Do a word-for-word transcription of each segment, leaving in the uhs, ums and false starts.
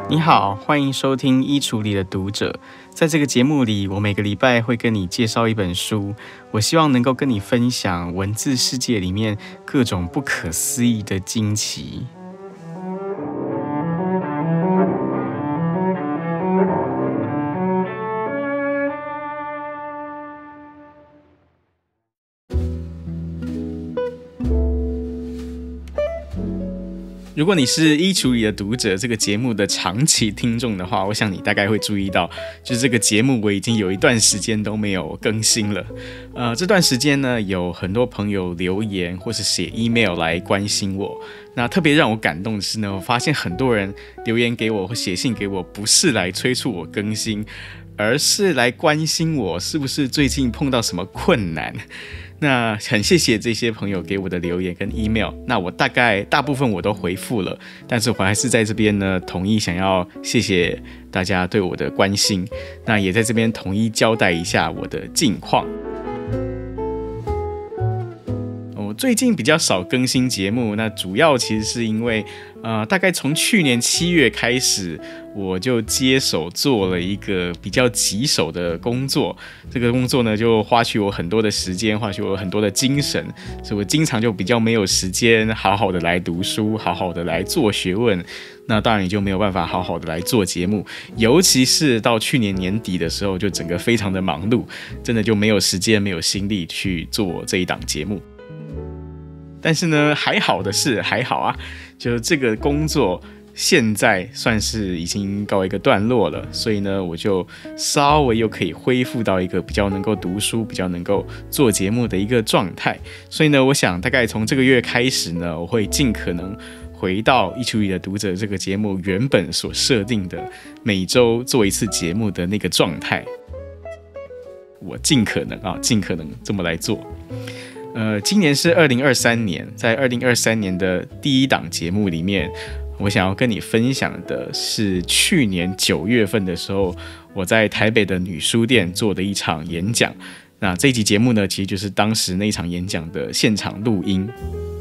你好，欢迎收听衣橱里的读者。在这个节目里，我每个礼拜会跟你介绍一本书，我希望能够跟你分享文字世界里面各种不可思议的惊奇。如果你是衣橱里的读者这个节目的长期听众的话，我想你大概会注意到，就是这个节目我已经有一段时间都没有更新了。呃，这段时间呢，有很多朋友留言或是写 email 来关心我。那特别让我感动的是呢，我发现很多人留言给我或写信给我，不是来催促我更新，而是来关心我是不是最近碰到什么困难。那很谢谢这些朋友给我的留言跟 email， 那我大概大部分我都回复了，但是我还是在这边呢，统一想要谢谢大家对我的关心，那也在这边统一交代一下我的近况。我最近比较少更新节目，那主要其实是因为呃，大概从去年七月开始，我就接手做了一个比较棘手的工作。这个工作呢，就花去我很多的时间，花去我很多的精神，所以我经常就比较没有时间好好的来读书，好好的来做学问。那当然也就没有办法好好的来做节目，尤其是到去年年底的时候，就整个非常的忙碌，真的就没有时间、没有心力去做这一档节目。但是呢，还好的是，还好啊，就这个工作现在算是已经告一个段落了，所以呢，我就稍微又可以恢复到一个比较能够读书、比较能够做节目的一个状态。所以呢，我想大概从这个月开始呢，我会尽可能回到衣橱里的读者这个节目原本所设定的每周做一次节目的那个状态。我尽可能啊，尽可能这么来做。呃，今年是二零二三年，在二零二三年的第一档节目里面，我想要跟你分享的是去年九月份的时候，我在台北的女书店做的一场演讲。那这一集节目呢，其实就是当时那场演讲的现场录音。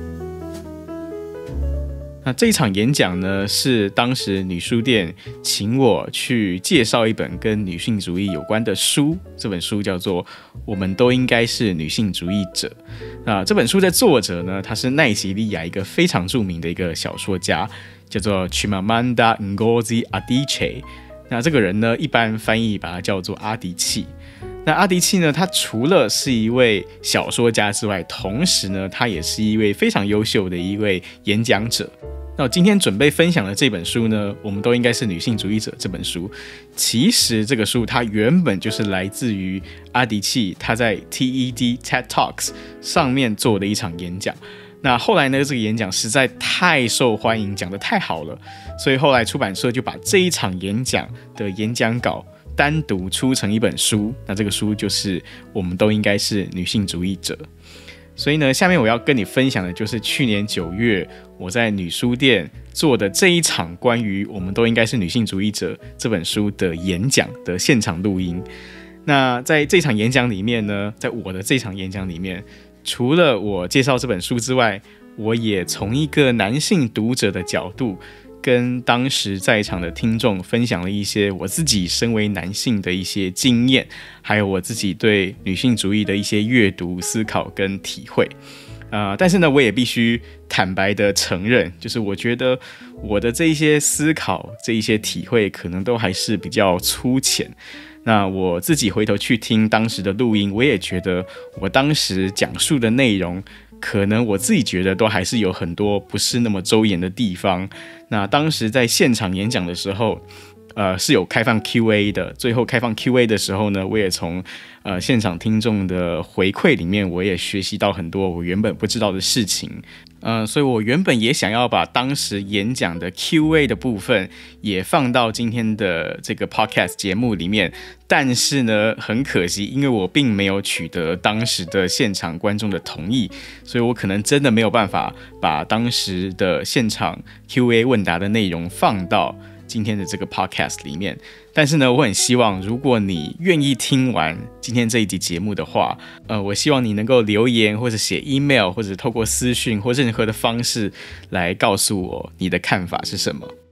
那这一场演讲呢，是当时女书店请我去介绍一本跟女性主义有关的书，这本书叫做《我们都应该是女性主义者》。那这本书的作者呢，他是奈及利亚一个非常著名的一个小说家，叫做 Chimamanda Ngozi Adichie。那这个人呢，一般翻译把他叫做阿迪契。那阿迪契呢，他除了是一位小说家之外，同时呢，他也是一位非常优秀的一位演讲者。那我今天准备分享的这本书呢，我们都应该是女性主义者。这本书其实这个书它原本就是来自于阿迪契他在 T E D TED Talks 上面做的一场演讲。那后来呢，这个演讲实在太受欢迎，讲得太好了，所以后来出版社就把这一场演讲的演讲稿单独出成一本书。那这个书就是我们都应该是女性主义者。所以呢，下面我要跟你分享的就是去年九月我在女书店做的这一场关于我们都应该是女性主义者这本书的演讲的现场录音。那在这场演讲里面呢，在我的这场演讲里面，除了我介绍这本书之外，我也从一个男性读者的角度跟当时在场的听众分享了一些我自己身为男性的一些经验，还有我自己对女性主义的一些阅读、思考跟体会。呃，但是呢，我也必须坦白的承认，就是我觉得我的这一些思考、这一些体会，可能都还是比较粗浅。那我自己回头去听当时的录音，我也觉得我当时讲述的内容，可能我自己觉得都还是有很多不是那么周延的地方。那当时在现场演讲的时候，呃，是有开放 Q A 的。最后开放 Q A 的时候呢，我也从呃现场听众的回馈里面，我也学习到很多我原本不知道的事情。呃，所以我原本也想要把当时演讲的 Q A 的部分也放到今天的这个 podcast 节目里面，但是呢，很可惜，因为我并没有取得当时的现场观众的同意，所以我可能真的没有办法把当时的现场 Q A 问答的内容放到今天的这个 podcast 里面。但是呢，我很希望如果你愿意听完今天这一集节目的话，呃，我希望你能够留言或者写 email 或者透过私讯或任何的方式来告诉我你的看法是什么。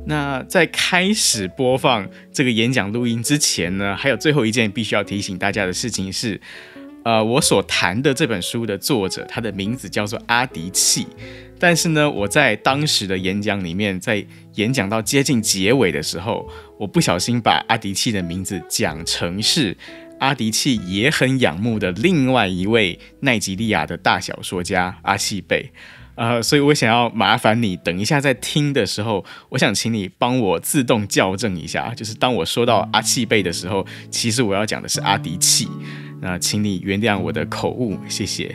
那在开始播放这个演讲录音之前呢，还有最后一件必须要提醒大家的事情是，呃，我所谈的这本书的作者，他的名字叫做阿迪契。但是呢，我在当时的演讲里面，在演讲到接近结尾的时候，我不小心把阿迪契的名字讲成是阿迪契也很仰慕的另外一位奈及利亚的大小说家阿契贝。呃，所以我想要麻烦你，等一下在听的时候，我想请你帮我自动校正一下，就是当我说到阿契贝的时候，其实我要讲的是阿迪契。那请你原谅我的口误，谢谢。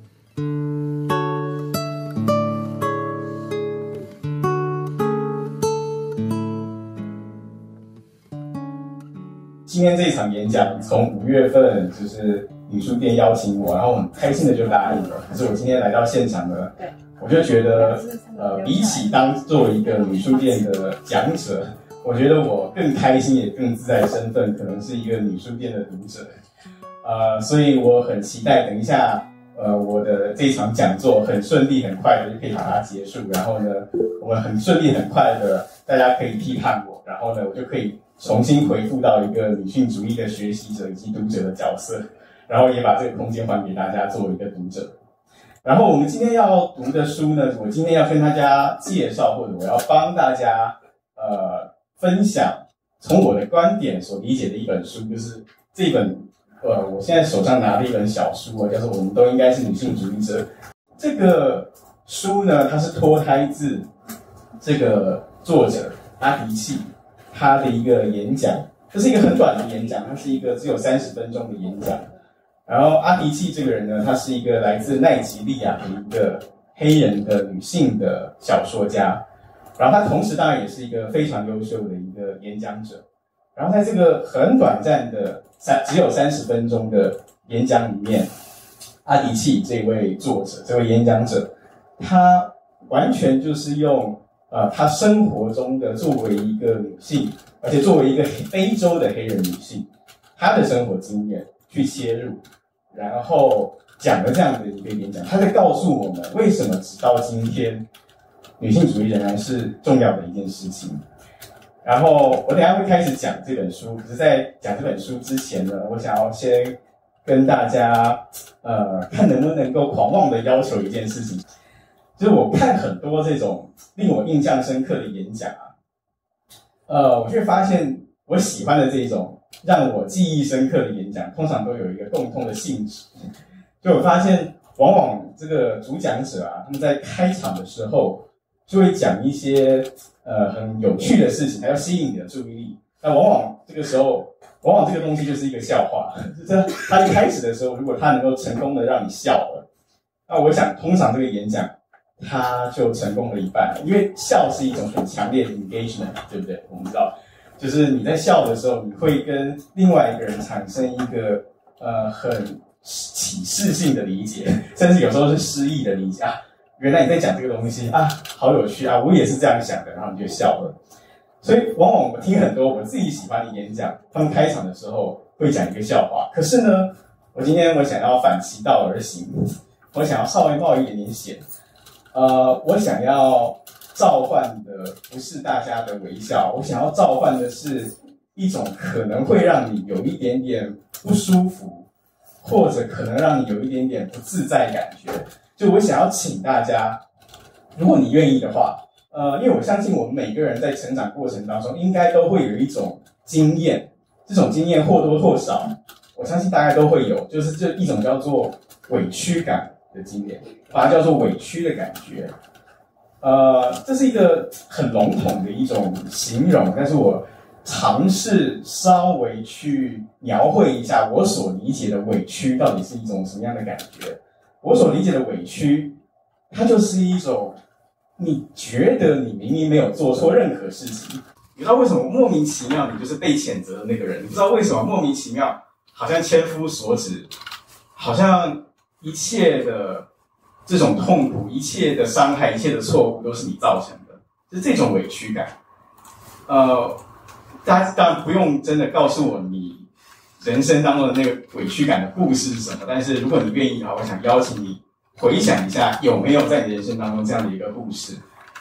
今天这场演讲从五月份就是女书店邀请我，然后很开心的就答应了。可是我今天来到现场呢，我就觉得，呃，比起当做一个女书店的讲者，我觉得我更开心也更自在的身份，可能是一个女书店的读者。呃，所以我很期待等一下，呃，我的这场讲座很顺利、很快的就可以把它结束。然后呢，我们很顺利、很快的，大家可以批判我，然后呢，我就可以重新回复到一个女性主义的学习者以及读者的角色，然后也把这个空间还给大家作为一个读者。然后我们今天要读的书呢，我今天要跟大家介绍，或者我要帮大家呃分享，从我的观点所理解的一本书，就是这本呃我现在手上拿的一本小书啊，叫做《我们都应该是女性主义者》。这个书呢，它是脱胎自这个作者阿迪契他的一个演讲，这是一个很短的演讲，它是一个只有三十分钟的演讲。然后阿迪契这个人呢，他是一个来自奈及利亚的一个黑人的女性的小说家，然后他同时当然也是一个非常优秀的一个演讲者。然后在这个很短暂的三只有三十分钟的演讲里面，阿迪契这位作者，这位演讲者，他完全就是用呃他生活中的作为一个女性，而且作为一个非洲的黑人女性，她的生活经验去切入，然后讲了这样的一个演讲，他在告诉我们为什么直到今天女性主义仍然是重要的一件事情。然后我等一下会开始讲这本书，可是在讲这本书之前呢，我想要先跟大家呃看能不能够狂妄的要求一件事情，就是我看很多这种令我印象深刻的演讲啊，呃，我就会发现我喜欢的这种让我记忆深刻的演讲，通常都有一个共通的性质。就我发现，往往这个主讲者啊，他们在开场的时候就会讲一些呃很有趣的事情，还要吸引你的注意力。那往往这个时候，往往这个东西就是一个笑话。就是他一开始的时候，如果他能够成功的让你笑了，那我想通常这个演讲他就成功了一半，因为笑是一种很强烈的 engagement， 对不对？我们知道。就是你在笑的时候，你会跟另外一个人产生一个呃很启示性的理解，甚至有时候是诗意的理解啊。原来你在讲这个东西啊，好有趣啊，我也是这样想的，然后你就笑了。所以往往我听很多我自己喜欢的演讲，他们开场的时候会讲一个笑话。可是呢，我今天我想要反其道而行，我想要稍微冒一点点险，呃，我想要召唤的不是大家的微笑，我想要召唤的是一种可能会让你有一点点不舒服，或者可能让你有一点点不自在感觉。就我想要请大家，如果你愿意的话，呃，因为我相信我们每个人在成长过程当中，应该都会有一种经验，这种经验或多或少，我相信大家都会有，就是这一种叫做委屈感的经验，把它叫做委屈的感觉。呃，这是一个很笼统的一种形容，但是我尝试稍微去描绘一下我所理解的委屈到底是一种什么样的感觉。我所理解的委屈，它就是一种你觉得你明明没有做错任何事情，你知道为什么莫名其妙你就是被谴责的那个人，你不知道为什么莫名其妙好像千夫所指，好像一切的这种痛苦，一切的伤害，一切的错误都是你造成的，就是这种委屈感。呃，大家当然不用真的告诉我你人生当中的那个委屈感的故事是什么，但是如果你愿意的话，我想邀请你回想一下，有没有在你人生当中这样的一个故事。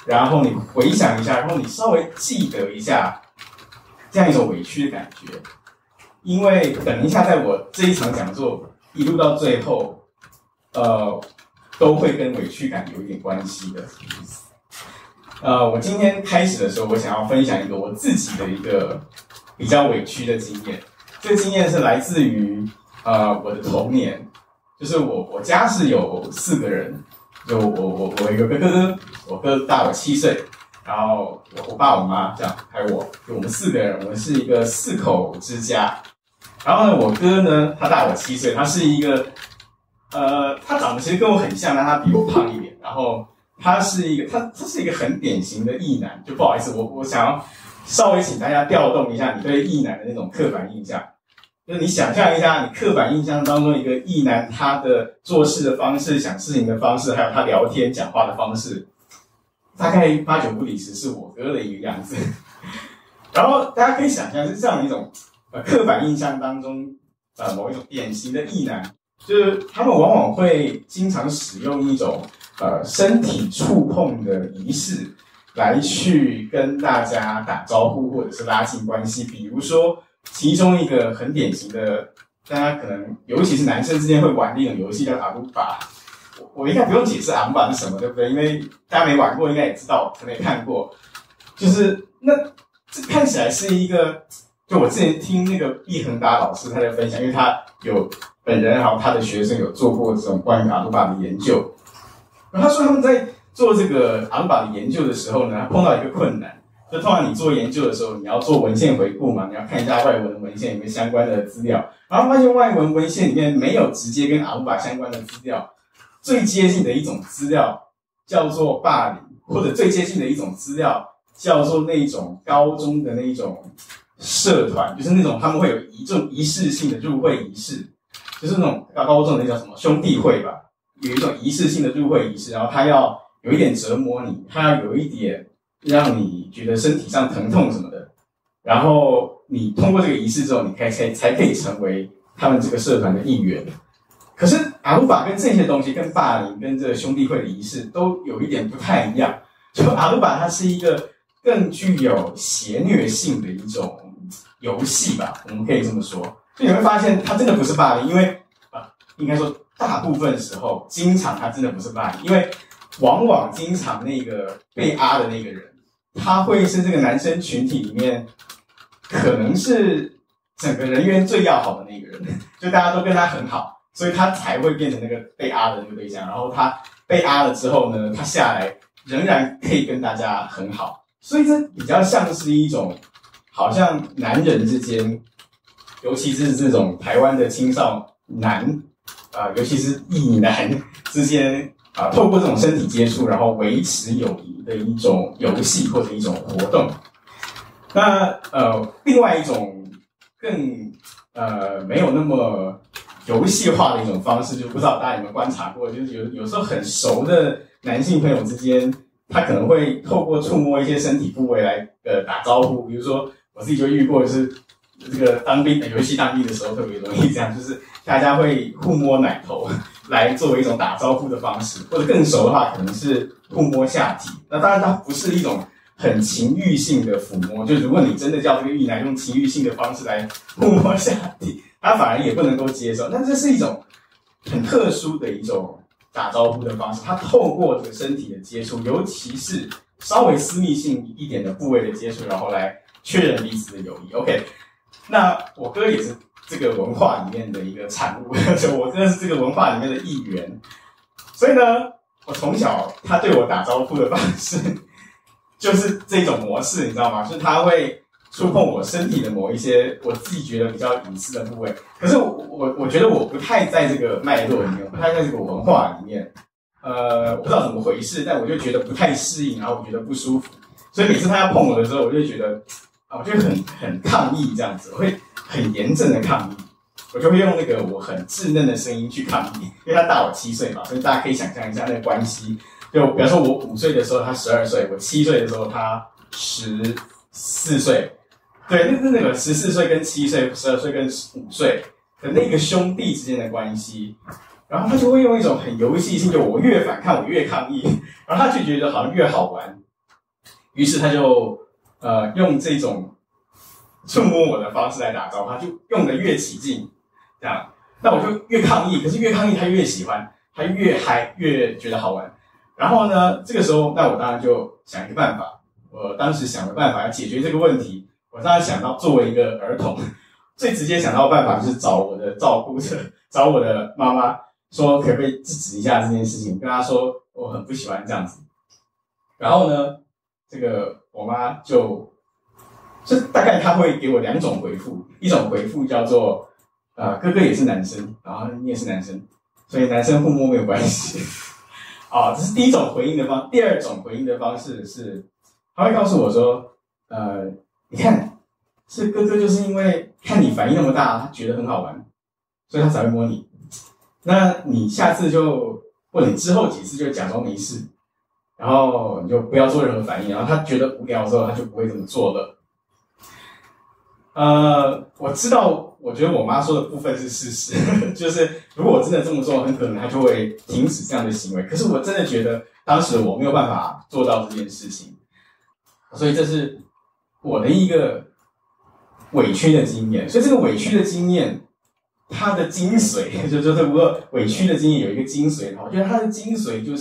然后你回想一下，然后你稍微记得一下这样一种委屈的感觉，因为等一下在我这一场讲座一路到最后，呃，都会跟委屈感有一点关系的。呃，我今天开始的时候，我想要分享一个我自己的一个比较委屈的经验。这个经验是来自于呃我的童年，就是我我家是有四个人，就我我我有一个哥哥，我哥大我七岁，然后我我爸我妈这样，还有我，就我们四个人，我们是一个四口之家。然后呢，我哥呢，他大我七岁，他是一个呃，他长得其实跟我很像，但他比我胖一点，然后。他是一个，他他是一个很典型的异男，就不好意思，我我想要稍微请大家调动一下你对异男的那种刻板印象，就是你想象一下，你刻板印象当中一个异男他的做事的方式、想事情的方式，还有他聊天讲话的方式，大概八九不离十是我哥的一个样子。然后大家可以想象是这样一种呃刻板印象当中呃某一种典型的异男，就是他们往往会经常使用一种。呃，身体触碰的仪式来去跟大家打招呼，或者是拉近关系。比如说，其中一个很典型的，大家可能尤其是男生之间会玩的一种游戏叫阿鲁巴。我我应该不用解释阿鲁巴是什么，对不对？因为大家没玩过，应该也知道，可能也看过。就是那这看起来是一个，就我之前听那个毕恒达老师他在分享，因为他有本人还有他的学生有做过这种关于阿鲁巴的研究。他说他们在做这个阿鲁巴的研究的时候呢，碰到一个困难，就通常你做研究的时候，你要做文献回顾嘛，你要看一下外文的文献里面相关的资料，然后发现外文文献里面没有直接跟阿鲁巴相关的资料，最接近的一种资料叫做霸凌，或者最接近的一种资料叫做那种高中的那种社团，就是那种他们会有一种仪式性的入会仪式，就是那种高中的那叫什么兄弟会吧。有一种仪式性的入会仪式，然后他要有一点折磨你，他要有一点让你觉得身体上疼痛什么的，然后你通过这个仪式之后，你才才才可以成为他们这个社团的一员。可是阿鲁巴跟这些东西，跟霸凌、跟这个兄弟会的仪式都有一点不太一样。就阿鲁巴它是一个更具有邪虐性的一种游戏吧，我们可以这么说。就你会发现，它真的不是霸凌，因为啊，应该说。大部分时候，经常他真的不是霸凌，因为往往经常那个被压的那个人，他会是这个男生群体里面，可能是整个人缘最要好的那个人，就大家都跟他很好，所以他才会变成那个被压的那个对象。然后他被压了之后呢，他下来仍然可以跟大家很好，所以这比较像是一种，好像男人之间，尤其是这种台湾的青少男。啊、呃，尤其是异男之间啊、呃，透过这种身体接触，然后维持友谊的一种游戏或者一种活动。那呃，另外一种更呃没有那么游戏化的一种方式，就不知道大家有没有观察过，就是有有时候很熟的男性朋友之间，他可能会透过触摸一些身体部位来呃打招呼。比如说我自己就遇过，就是这个当兵游戏当兵的时候特别容易这样，就是大家会互摸奶头来作为一种打招呼的方式，或者更熟的话可能是互摸下体。那当然它不是一种很情欲性的抚摸，就如果你真的叫这个异男用情欲性的方式来互摸下体，他反而也不能够接受。但这是一种很特殊的一种打招呼的方式，他透过这个身体的接触，尤其是稍微私密性一点的部位的接触，然后来确认彼此的友谊。OK。那我哥也是这个文化里面的一个产物，就我哥是这个文化里面的一员，所以呢，我从小他对我打招呼的方式就是这种模式，你知道吗？就是他会触碰我身体的某一些我自己觉得比较隐私的部位，可是我我我觉得我不太在这个脉络里面，不太在这个文化里面，呃，我不知道怎么回事，但我就觉得不太适应，然后我觉得不舒服，所以每次他要碰我的时候，我就觉得。啊，我就很很抗议这样子，我会很严正的抗议，我就会用那个我很稚嫩的声音去抗议，因为他大我七岁嘛，所以大家可以想象一下那个关系。就比方说，我五岁的时候他十二岁，我七岁的时候他十四岁，对，那是那个十四岁跟七岁、十二岁跟五岁的那个兄弟之间的关系。然后他就会用一种很游戏性，就我越反抗我越抗议，然后他就觉得好像越好玩。 于是他就呃用这种触摸我的方式来打招呼，他就用的越起劲，这样，那我就越抗议，可是越抗议他越喜欢，他越嗨，越觉得好玩。然后呢，这个时候，那我当然就想一个办法。我当时想的办法要解决这个问题，我当然想到作为一个儿童，最直接想到的办法就是找我的照顾者，找我的妈妈，说可不可以制止一下这件事情，跟她说我很不喜欢这样子。然后呢，这个我妈就，这大概她会给我两种回复，一种回复叫做，呃，哥哥也是男生，然后你也是男生，所以男生互摸没有关系。啊，这是第一种回应的方，第二种回应的方式是，他会告诉我说，呃，你看，是哥哥就是因为看你反应那么大，他觉得很好玩，所以他才会摸你。那你下次就，或者你之后几次就假装没事，然后你就不要做任何反应，然后他觉得无聊的时候，他就不会这么做了。呃，我知道，我觉得我妈说的部分是事实，就是如果我真的这么做，很可能她就会停止这样的行为。可是我真的觉得当时我没有办法做到这件事情，所以这是我的一个委屈的经验。所以这个委屈的经验，它的精髓，就就是如果委屈的经验有一个精髓的话，我觉得它的精髓就是，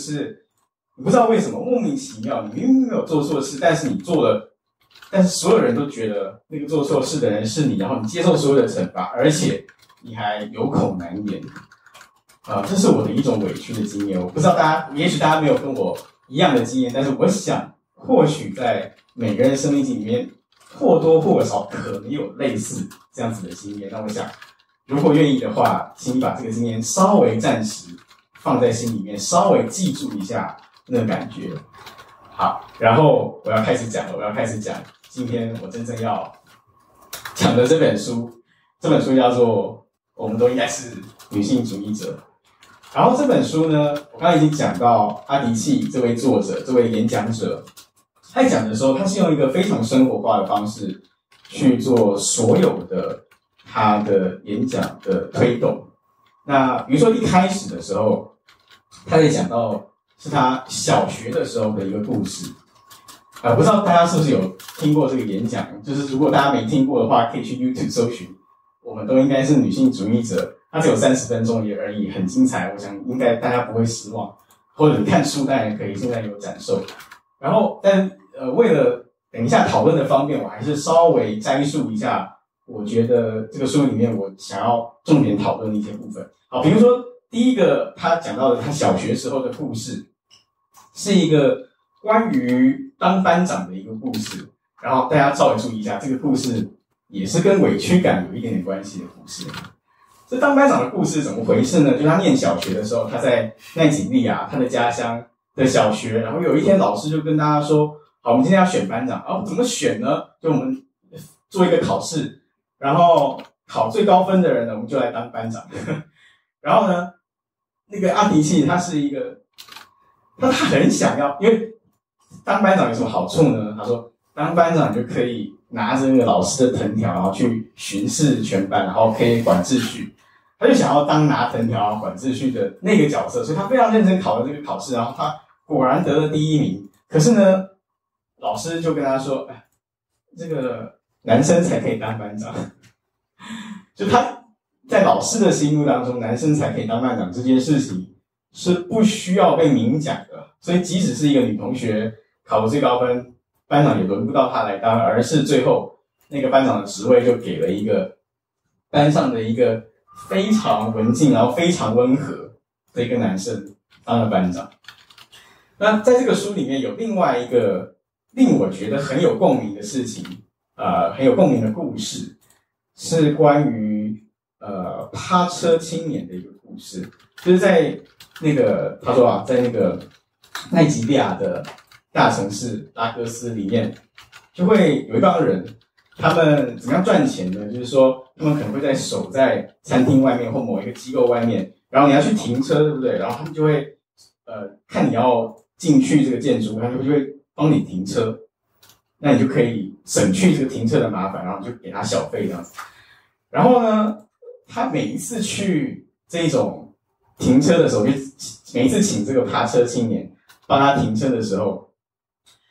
你不知道为什么莫名其妙，你明明没有做错事，但是你做了。但是所有人都觉得那个做错事的人是你，然后你接受所有的惩罚，而且你还有口难言，啊、呃，这是我的一种委屈的经验。我不知道大家，也许大家没有跟我一样的经验，但是我想，或许在每个人的生命经里面，或多或少可能有类似这样子的经验。那我想，如果愿意的话，请你把这个经验稍微暂时放在心里面，稍微记住一下那个感觉。好，然后我要开始讲了，我要开始讲今天我真正要讲的这本书，这本书叫做《我们都应该是女性主义者》。然后这本书呢，我刚才已经讲到阿迪契这位作者，这位演讲者，他讲的时候，他是用一个非常生活化的方式去做所有的他的演讲的推动。那比如说一开始的时候，他在讲到是他小学的时候的一个故事，呃，不知道大家是不是有听过这个演讲？就是如果大家没听过的话，可以去 YouTube 搜寻。我们都应该是女性主义者，它只有三十分钟也而已，很精彩，我想应该大家不会失望。或者你看书当然可以，现在有展售。然后，但呃，为了等一下讨论的方便，我还是稍微摘述一下，我觉得这个书里面我想要重点讨论的一些部分。好，比如说。第一个，他讲到的他小学时候的故事，是一个关于当班长的一个故事。然后大家稍微注意一下，这个故事也是跟委屈感有一点点关系的故事。这当班长的故事怎么回事呢？就他念小学的时候，他在奈及利亚他的家乡的小学，然后有一天老师就跟大家说：“好，我们今天要选班长。哦，怎么选呢？就我们做一个考试，然后考最高分的人呢，我们就来当班长。然后呢？”那个阿迪契他是一个，他他很想要，因为当班长有什么好处呢？他说，当班长就可以拿着那个老师的藤条，然后去巡视全班，然后可以管秩序。他就想要当拿藤条管秩序的那个角色，所以他非常认真考了这个考试，然后他果然得了第一名。可是呢，老师就跟他说：“哎，这个男生才可以当班长。”就他。在老师的心目当中，男生才可以当班长这件事情是不需要被明讲的，所以即使是一个女同学考了最高分，班长也轮不到她来当，而是最后那个班长的职位就给了一个班上的一个非常文静然后非常温和的一个男生当了班长。那在这个书里面有另外一个令我觉得很有共鸣的事情，呃，很有共鸣的故事，是关于呃，趴车青年的一个故事，就是在那个他说啊，在那个奈及利亚的大城市拉各斯里面，就会有一帮人，他们怎么样赚钱呢？就是说，他们可能会在守在餐厅外面或某一个机构外面，然后你要去停车，对不对？然后他们就会呃看你要进去这个建筑，他们就会帮你停车，那你就可以省去这个停车的麻烦，然后就给他小费这样子。然后呢？他每一次去这种停车的时候，就每一次请这个趴车青年帮他停车的时候，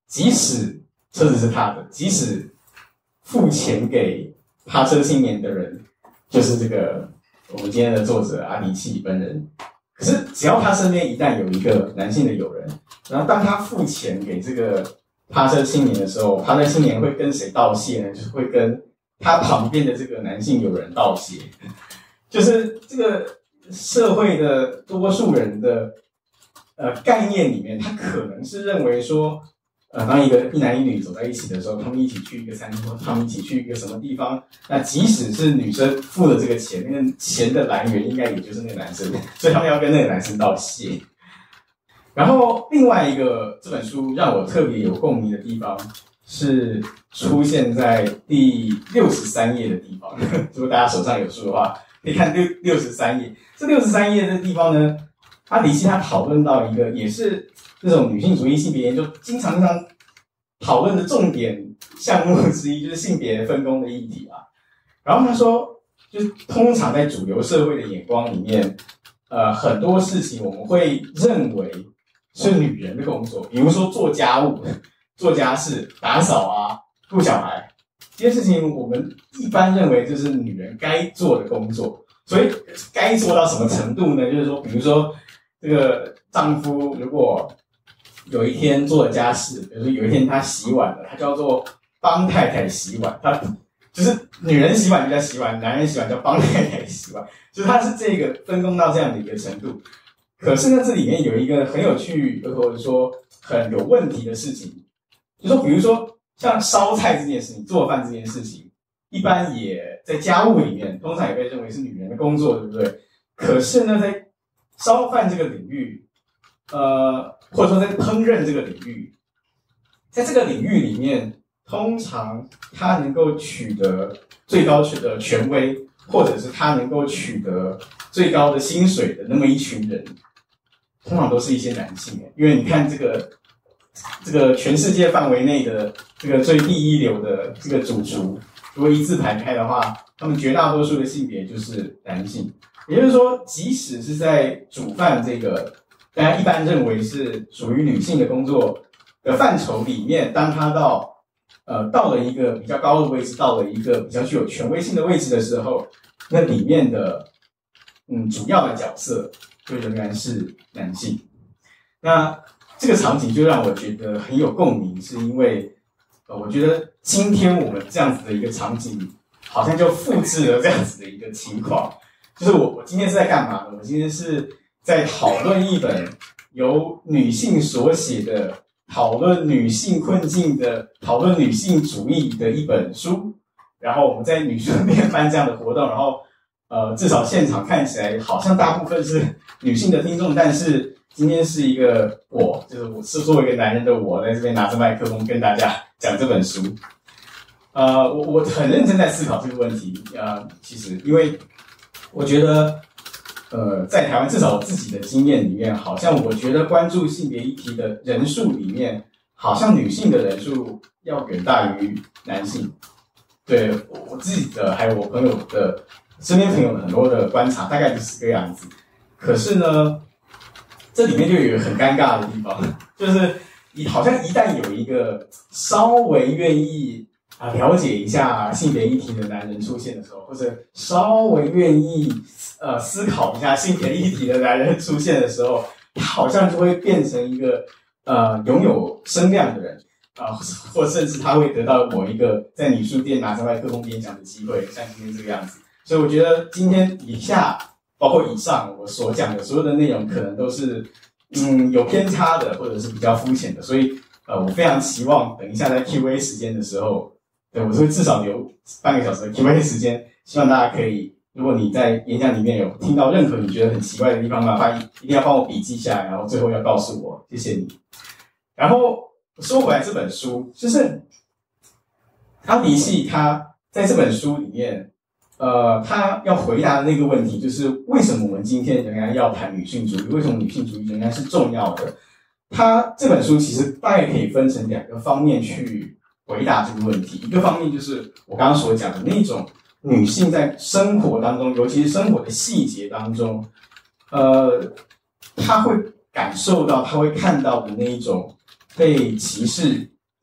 即使车子是他的，即使付钱给趴车青年的人就是这个我们今天的作者阿迪契本人，可是只要他身边一旦有一个男性的友人，然后当他付钱给这个趴车青年的时候，趴车青年会跟谁道谢呢？就是会跟他旁边的这个男性友人道谢。就是这个社会的多数人的呃概念里面，他可能是认为说，呃，当一个一男一女走在一起的时候，他们一起去一个餐厅，或他们一起去一个什么地方，那即使是女生付了这个钱，那个钱的来源应该也就是那个男生，所以他们要跟那个男生道谢。然后另外一个这本书让我特别有共鸣的地方是出现在第六十三页的地方，如果大家手上有书的话，可以看六六十三页。这六十三页的地方呢，阿迪契他讨论到一个也是这种女性主义性别研究经常经常讨论的重点项目之一，就是性别分工的议题啊。然后他说，就是通常在主流社会的眼光里面，呃，很多事情我们会认为是女人的工作，比如说做家务、做家事、打扫啊、顾小孩，这些事情我们一般认为这是女人该做的工作。所以该做到什么程度呢？就是说，比如说这个丈夫如果有一天做了家事，比如说有一天他洗碗了，他叫做帮太太洗碗，他就是女人洗碗就叫洗碗，男人洗碗叫帮太太洗碗，就是他是这个分工到这样的一个程度。可是呢，这里面有一个很有趣或者说很有问题的事情，就说比如说像烧菜这件事情、做饭这件事情，一般也在家务里面通常也被认为是女人的工作，对不对？可是呢，在烧饭这个领域，呃，或者说在烹饪这个领域，在这个领域里面，通常他能够取得最高的权威，或者是他能够取得最高的薪水的那么一群人，通常都是一些男性。因为你看这个这个全世界范围内的这个最第一流的这个主厨，如果一字排开的话，他们绝大多数的性别就是男性。也就是说，即使是在煮饭这个大家一般认为是属于女性的工作的范畴里面，当他到呃到了一个比较高的位置，到了一个比较具有权威性的位置的时候，那里面的嗯主要的角色就仍然是男性。那这个场景就让我觉得很有共鸣，是因为呃我觉得今天我们这样子的一个场景，好像就复制了这样子的一个情况。就是我我今天是在干嘛呢？我今天是在讨论一本由女性所写的讨论女性困境的讨论女性主义的一本书。然后我们在女书店办这样的活动，然后呃至少现场看起来好像大部分是女性的听众，但是今天是一个我，就是我是作为一个男人的我，在这边拿着麦克风跟大家讲这本书。呃，我我很认真在思考这个问题。呃，其实因为我觉得，呃，在台湾至少我自己的经验里面，好像我觉得关注性别议题的人数里面，好像女性的人数要远大于男性。对我自己的，还有我朋友的身边朋友的很多的观察，大概就是这个样子。可是呢，这里面就有一个很尴尬的地方，就是你好像一旦有一个稍微愿意啊，了解一下性别议题的男人出现的时候，或者稍微愿意呃思考一下性别议题的男人出现的时候，他好像就会变成一个呃拥有声量的人啊、呃，或甚至他会得到某一个在女书店拿着麦克风演讲的机会，像今天这个样子。所以我觉得今天以下包括以上我所讲的所有的内容，可能都是嗯有偏差的，或者是比较肤浅的。所以呃，我非常期望等一下在 Q A 时间的时候。对，我会至少留半个小时的 Q A 时间，希望大家可以，如果你在演讲里面有听到任何你觉得很奇怪的地方，麻烦一定要帮我笔记下来，然后最后要告诉我，谢谢你。然后说回来这本书，就是阿迪契他在这本书里面，呃，他要回答的那个问题就是为什么我们今天仍然要谈女性主义？为什么女性主义仍然是重要的？他这本书其实大概可以分成两个方面去回答这个问题。一个方面就是我刚刚所讲的那种女性在生活当中，尤其是生活的细节当中，呃，她会感受到，她会看到的那一种被歧视、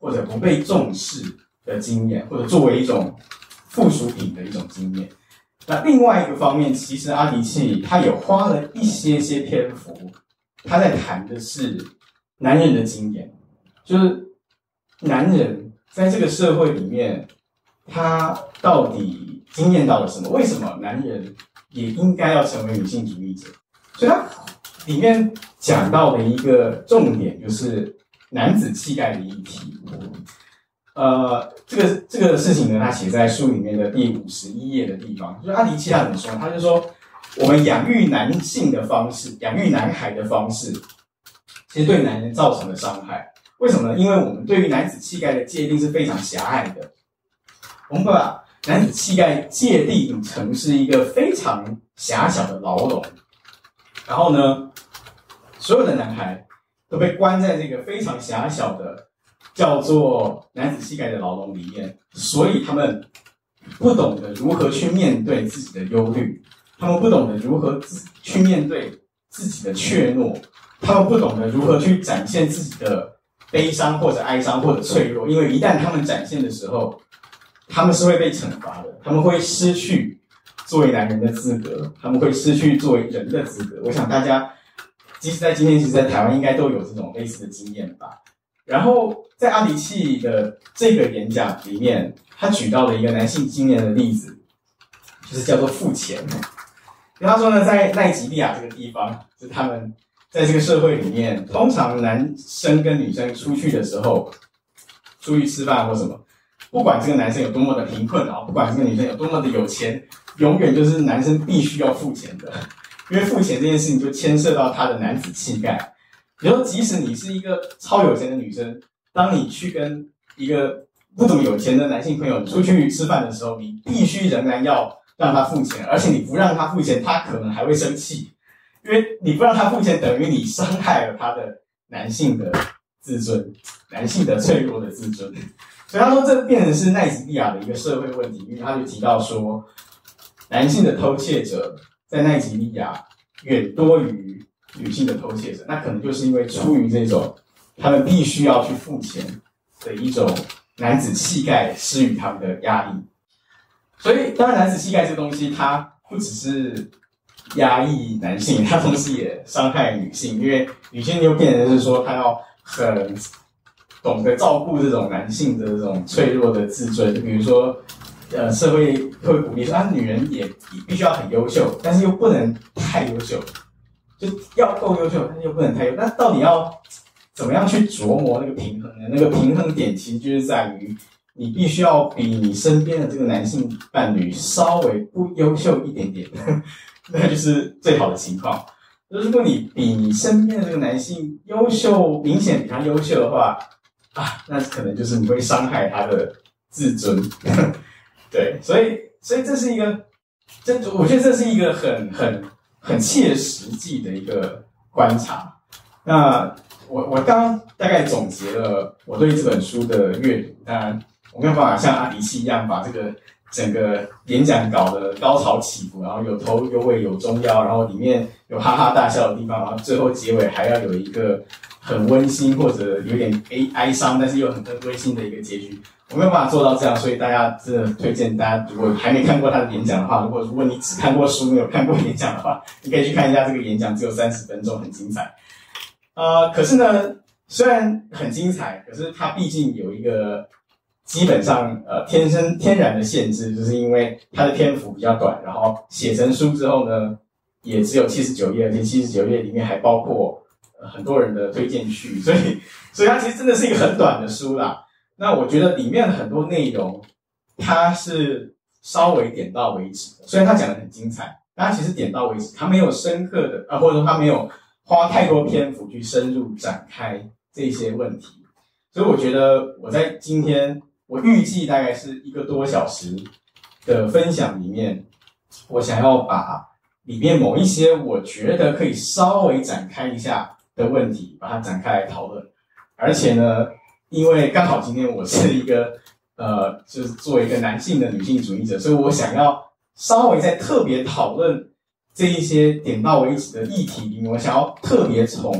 或者不被重视的经验，或者作为一种附属品的一种经验。那另外一个方面，其实阿迪契他有花了一些些篇幅，他在谈的是男人的经验，就是男人在这个社会里面，他到底经验到了什么？为什么男人也应该要成为女性主义者？所以他里面讲到的一个重点就是男子气概的议题。呃，这个这个事情呢，他写在书里面的第五十一页的地方。就是阿迪契他怎么说？他就说，我们养育男性的方式，养育男孩的方式，其实对男人造成了伤害。为什么呢？因为我们对于男子气概的界定是非常狭隘的。我们把男子气概界定成是一个非常狭小的牢笼，然后呢，所有的男孩都被关在这个非常狭小的叫做男子气概的牢笼里面，所以他们不懂得如何去面对自己的忧虑，他们不懂得如何去面对自己的怯懦，他们不懂得如何去展现自己的悲伤或者哀伤或者脆弱，因为一旦他们展现的时候，他们是会被惩罚的，他们会失去作为男人的资格，他们会失去作为人的资格。我想大家即使在今天，其实在台湾应该都有这种类似的经验吧。然后在阿迪契的这个演讲里面，他举到了一个男性经验的例子，就是叫做付钱。他说呢，在奈及利亚这个地方，就是他们在这个社会里面，通常男生跟女生出去的时候，出去吃饭或什么，不管这个男生有多么的贫困啊，不管这个女生有多么的有钱，永远就是男生必须要付钱的，因为付钱这件事情就牵涉到他的男子气概。比如说，即使你是一个超有钱的女生，当你去跟一个不怎么有钱的男性朋友出去吃饭的时候，你必须仍然要让他付钱，而且你不让他付钱，他可能还会生气，因为你不让他付钱，等于你伤害了他的男性的自尊，男性的脆弱的自尊。所以他说，这变成是奈及利亚的一个社会问题，因为他就提到说，男性的偷窃者在奈及利亚远多于女性的偷窃者，那可能就是因为出于这种他们必须要去付钱的一种男子气概施予他们的压力。所以当然男子气概这个东西，它不只是压抑男性，它同时也伤害女性，因为女性又变成是说她要很懂得照顾这种男性的这种脆弱的自尊。比如说呃，社会会鼓励说啊，女人也必须要很优秀，但是又不能太优秀，就要够优秀，但是又不能太优秀。那到底要怎么样去琢磨那个平衡呢？那个平衡点其实就是在于，你必须要比你身边的这个男性伴侣稍微不优秀一点点，那就是最好的情况。如果你比你身边的这个男性优秀，明显比他优秀的话，啊，那可能就是你会伤害他的自尊。对，所以，所以这是一个，这我觉得这是一个很很很切实际的一个观察。那我我刚刚大概总结了我对这本书的阅读，当然我没有办法像阿迪契一样把这个整个演讲搞得高潮起伏，然后有头有尾有中腰，然后里面有哈哈大笑的地方，然后最后结尾还要有一个很温馨或者有点哀哀伤，但是又很温馨的一个结局。我没有办法做到这样，所以大家真的推荐大家，如果还没看过他的演讲的话，如果如果你只看过书没有看过演讲的话，你可以去看一下这个演讲，只有三十分钟，很精彩。呃，可是呢，虽然很精彩，可是它毕竟有一个基本上呃天生天然的限制，就是因为它的篇幅比较短，然后写成书之后呢，也只有七十九页，而且七十九页里面还包括、呃、很多人的推荐序，所以所以它其实真的是一个很短的书啦。那我觉得里面很多内容，它是稍微点到为止的。虽然他讲的很精彩，但他其实点到为止，他没有深刻的啊，或者说他没有花太多篇幅去深入展开这些问题。所以我觉得我在今天，我预计大概是一个多小时的分享里面，我想要把里面某一些我觉得可以稍微展开一下的问题，把它展开来讨论。而且呢，因为刚好今天我是一个呃，就是作为一个男性的女性主义者，所以我想要稍微再特别讨论这一些点到为止的议题里面，我想要特别从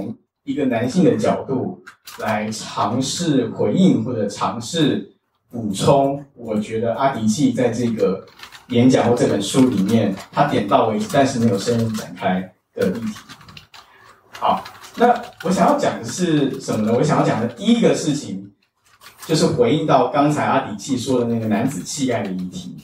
一个男性的角度来尝试回应或者尝试补充，我觉得阿迪契在这个演讲或这本书里面，他点到为止，但是没有深入展开的议题。好，那我想要讲的是什么呢？我想要讲的第一个事情，就是回应到刚才阿迪契说的那个男子气概的议题。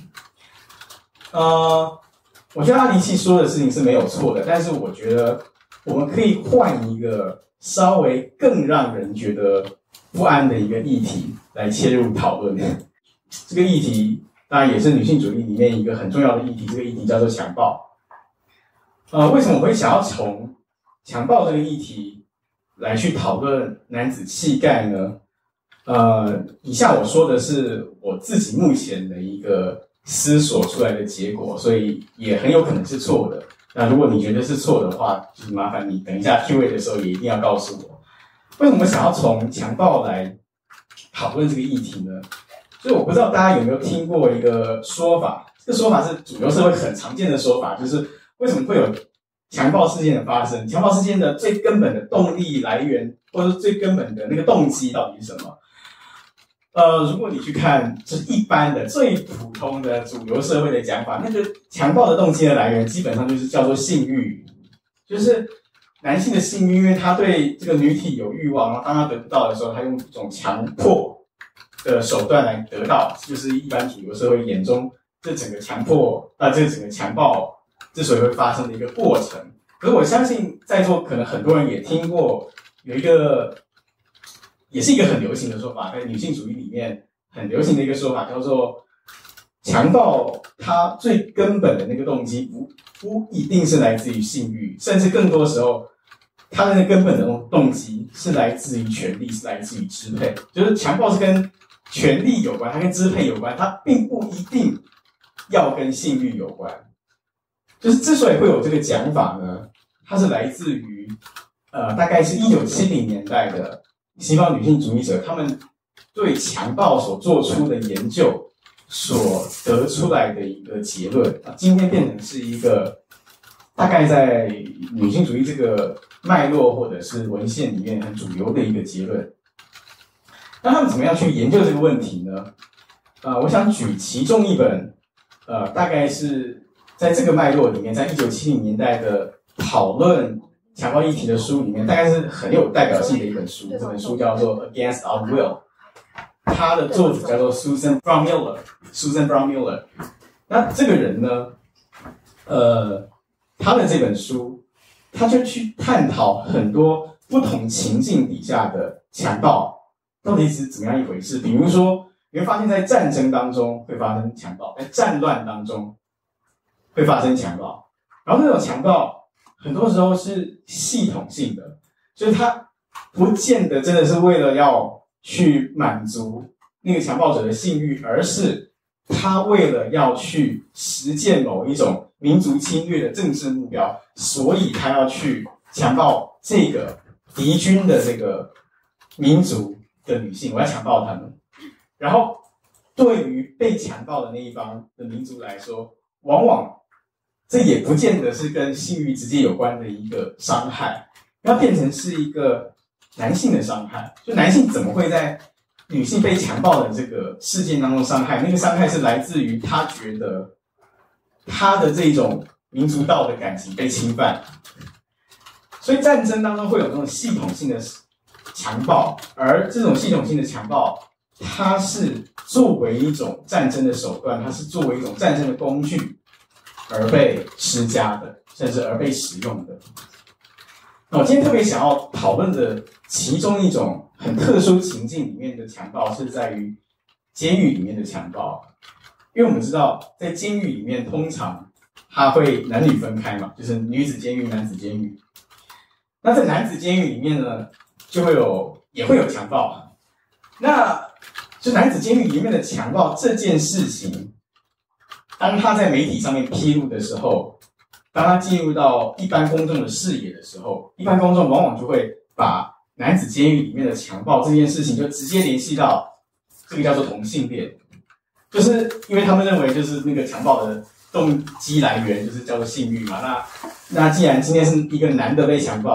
呃，我觉得阿迪契说的事情是没有错的，但是我觉得我们可以换一个稍微更让人觉得不安的一个议题来切入讨论。这个议题当然也是女性主义里面一个很重要的议题，这个议题叫做强暴。呃，为什么我会想要从强暴这个议题来去讨论男子气概呢？呃，以下我说的是我自己目前的一个思索出来的结果，所以也很有可能是错的。那如果你觉得是错的话，就是麻烦你等一下 Q A 的时候也一定要告诉我，为什么想要从强暴来讨论这个议题呢？所以我不知道大家有没有听过一个说法，这个说法是主流社会很常见的说法，就是为什么会有强暴事件的发生？强暴事件的最根本的动力来源，或者是最根本的那个动机到底是什么？呃，如果你去看就是一般的最普通的主流社会的讲法，那个强暴的动机的来源基本上就是叫做性欲，就是男性的性欲，因为他对这个女体有欲望，然后当他得不到的时候，他用一种强迫的手段来得到，就是一般主流社会眼中这整个强迫啊，这整个强暴之所以会发生的一个过程。可是我相信在座可能很多人也听过有一个。也是一个很流行的说法，在女性主义里面很流行的一个说法，叫做强暴它最根本的那个动机不不一定是来自于性欲，甚至更多时候它的那根本的动机是来自于权力，是来自于支配。就是强暴是跟权力有关，它跟支配有关，它并不一定要跟性欲有关。就是之所以会有这个讲法呢，它是来自于呃大概是一九七零年代的西方女性主义者，他们对强暴所做出的研究所得出来的一个结论啊，今天变成是一个大概在女性主义这个脉络或者是文献里面很主流的一个结论。那他们怎么样去研究这个问题呢？呃，我想举其中一本，呃，大概是在这个脉络里面，在一九七零年代的讨论强暴议题的书里面，大概是很有代表性的一本书。这本书叫做《Against Our Will》，它的作者叫做 Susan Brown Miller。Susan Brown Miller， 那这个人呢，呃，他的这本书，他就去探讨很多不同情境底下的强暴到底是怎么样一回事。比如说，你会发现在战争当中会发生强暴，在战乱当中会发生强暴，然后那种强暴很多时候是系统性的，就是他不见得真的是为了要去满足那个强暴者的性欲，而是他为了要去实践某一种民族侵略的政治目标，所以他要去强暴这个敌军的这个民族的女性，我要强暴他们。然后对于被强暴的那一方的民族来说，往往这也不见得是跟性欲直接有关的一个伤害，要变成是一个男性的伤害。就男性怎么会在女性被强暴的这个事件当中伤害？那个伤害是来自于他觉得他的这种民族道的感情被侵犯。所以战争当中会有这种系统性的强暴，而这种系统性的强暴，它是作为一种战争的手段，它是作为一种战争的工具而被施加的，甚至而被使用的。那我今天特别想要讨论的其中一种很特殊情境里面的强暴，是在于监狱里面的强暴。因为我们知道，在监狱里面通常它会男女分开嘛，就是女子监狱、男子监狱。那在男子监狱里面呢，就会有也会有强暴。那就男子监狱里面的强暴这件事情，当他在媒体上面披露的时候，当他进入到一般公众的视野的时候，一般公众往往就会把男子监狱里面的强暴这件事情就直接联系到这个叫做同性恋，就是因为他们认为就是那个强暴的动机来源就是叫做性欲嘛。那那既然今天是一个男的被强暴，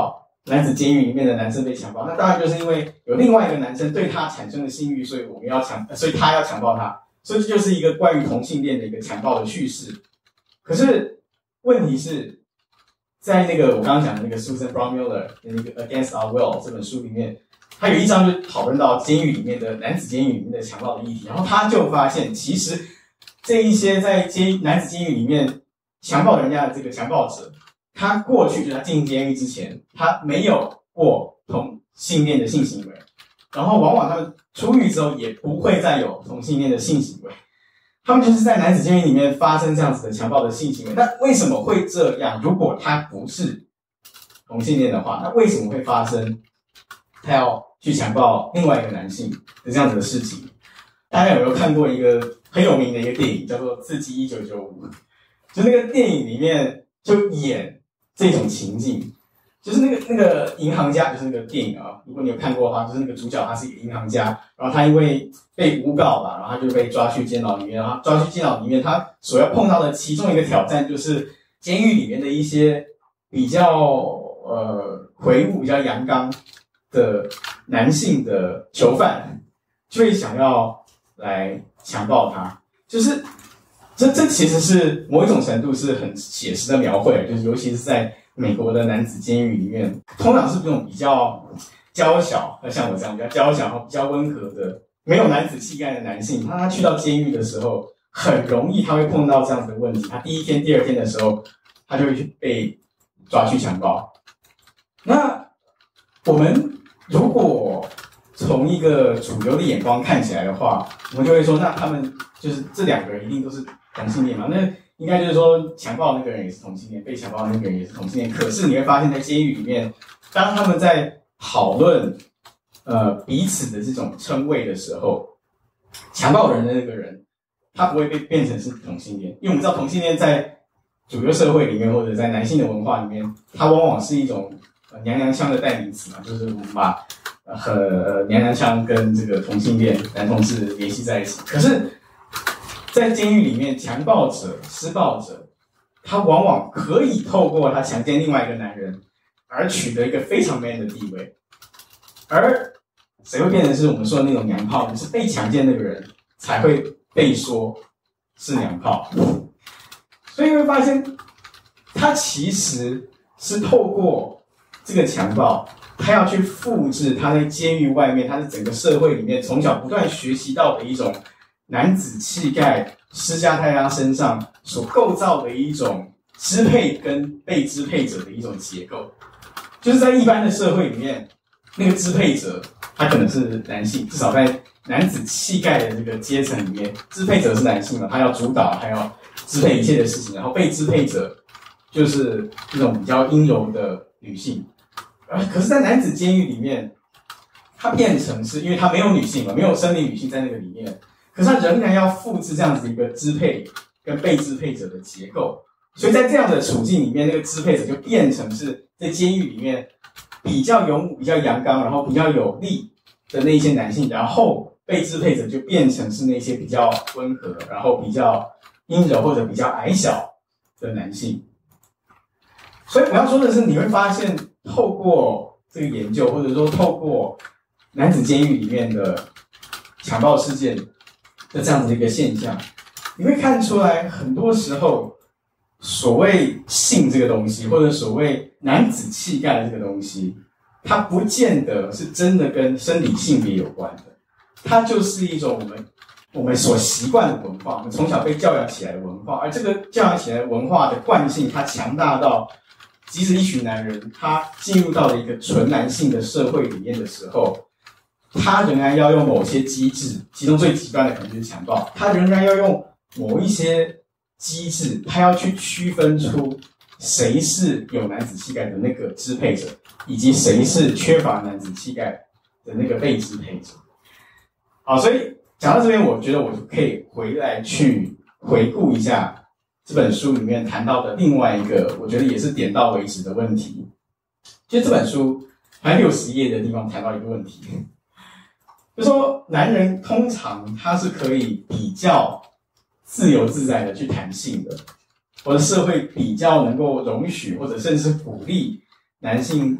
男子监狱里面的男生被强暴，那当然就是因为有另外一个男生对他产生了性欲，所以我们要强，所以他要强暴他，所以这就是一个关于同性恋的一个强暴的叙事。可是问题是，在那个我刚刚讲的那个 Susan Brown-Miller 的那个 Against Our Will 这本书里面，他有一章就讨论到监狱里面的男子监狱里面的强暴的议题，然后他就发现，其实这一些在监男子监狱里面强暴人家的这个强暴者，他过去就是他进监狱之前，他没有过同性恋的性行为，然后往往他们出狱之后也不会再有同性恋的性行为，他们就是在男子监狱里面发生这样子的强暴的性行为。那为什么会这样？如果他不是同性恋的话，那为什么会发生他要去强暴另外一个男性的这样子的事情？大家有没有看过一个很有名的一个电影，叫做《刺激一九九五》？就那个电影里面就演这种情境，就是那个那个银行家，就是那个电影啊，如果你有看过的话，就是那个主角他是一个银行家，然后他因为被诬告吧，然后他就被抓去监牢里面，然后抓去监牢里面，他所要碰到的其中一个挑战就是监狱里面的一些比较呃魁梧、比较阳刚的男性的囚犯，就会想要来强暴他，就是这这其实是某一种程度是很写实的描绘，就是尤其是在美国的男子监狱里面，通常是这种比较娇小，像我这样比较娇小、比较温和的、没有男子气概的男性，他去到监狱的时候，很容易他会碰到这样子的问题。他第一天、第二天的时候，他就会被抓去强暴。那我们如果从一个主流的眼光看起来的话，我们就会说，那他们就是这两个人一定都是同性恋嘛？那应该就是说，强暴那个人也是同性恋，被强暴那个人也是同性恋。可是你会发现在监狱里面，当他们在讨论呃彼此的这种称谓的时候，强暴人的那个人，他不会被变成是同性恋，因为我们知道同性恋在主流社会里面或者在男性的文化里面，它往往是一种呃娘娘腔的代名词嘛，就是我们把呃娘娘腔跟这个同性恋男同志联系在一起。可是在监狱里面，强暴者、施暴者，他往往可以透过他强奸另外一个男人，而取得一个非常 man 的地位。而谁会变成是我们说的那种娘炮？就是被强奸那个人才会被说是娘炮。所以会发现，他其实是透过这个强暴，他要去复制他在监狱外面，他在整个社会里面从小不断学习到的一种男子气概施加在他身上所构造的一种支配跟被支配者的一种结构。就是在一般的社会里面，那个支配者他可能是男性，至少在男子气概的这个阶层里面，支配者是男性嘛，他要主导，他要支配一切的事情，然后被支配者就是这种比较阴柔的女性。可是在男子监狱里面，他变成是因为他没有女性嘛，没有生理女性在那个里面，可是他仍然要复制这样子一个支配跟被支配者的结构，所以在这样的处境里面，那个支配者就变成是在监狱里面比较勇武、比较阳刚，然后比较有力的那一些男性，然后被支配者就变成是那些比较温和，然后比较阴柔或者比较矮小的男性。所以我要说的是，你会发现透过这个研究，或者说透过男子监狱里面的强暴事件的这样子的一个现象，你会看出来，很多时候所谓性这个东西，或者所谓男子气概的这个东西，它不见得是真的跟生理性别有关的，它就是一种我们我们所习惯的文化，我们从小被教养起来的文化，而这个教养起来的文化的惯性，它强大到即使一群男人他进入到了一个纯男性的社会里面的时候，他仍然要用某些机制，其中最极端的可能就是强暴，他仍然要用某一些机制，他要去区分出谁是有男子气概的那个支配者，以及谁是缺乏男子气概的那个被支配者。好，所以讲到这边，我觉得我可以回来去回顾一下这本书里面谈到的另外一个，我觉得也是点到为止的问题。就这本书还六十页的地方谈到一个问题，就说男人通常他是可以比较自由自在的去谈性的，或者社会比较能够容许或者甚至鼓励男性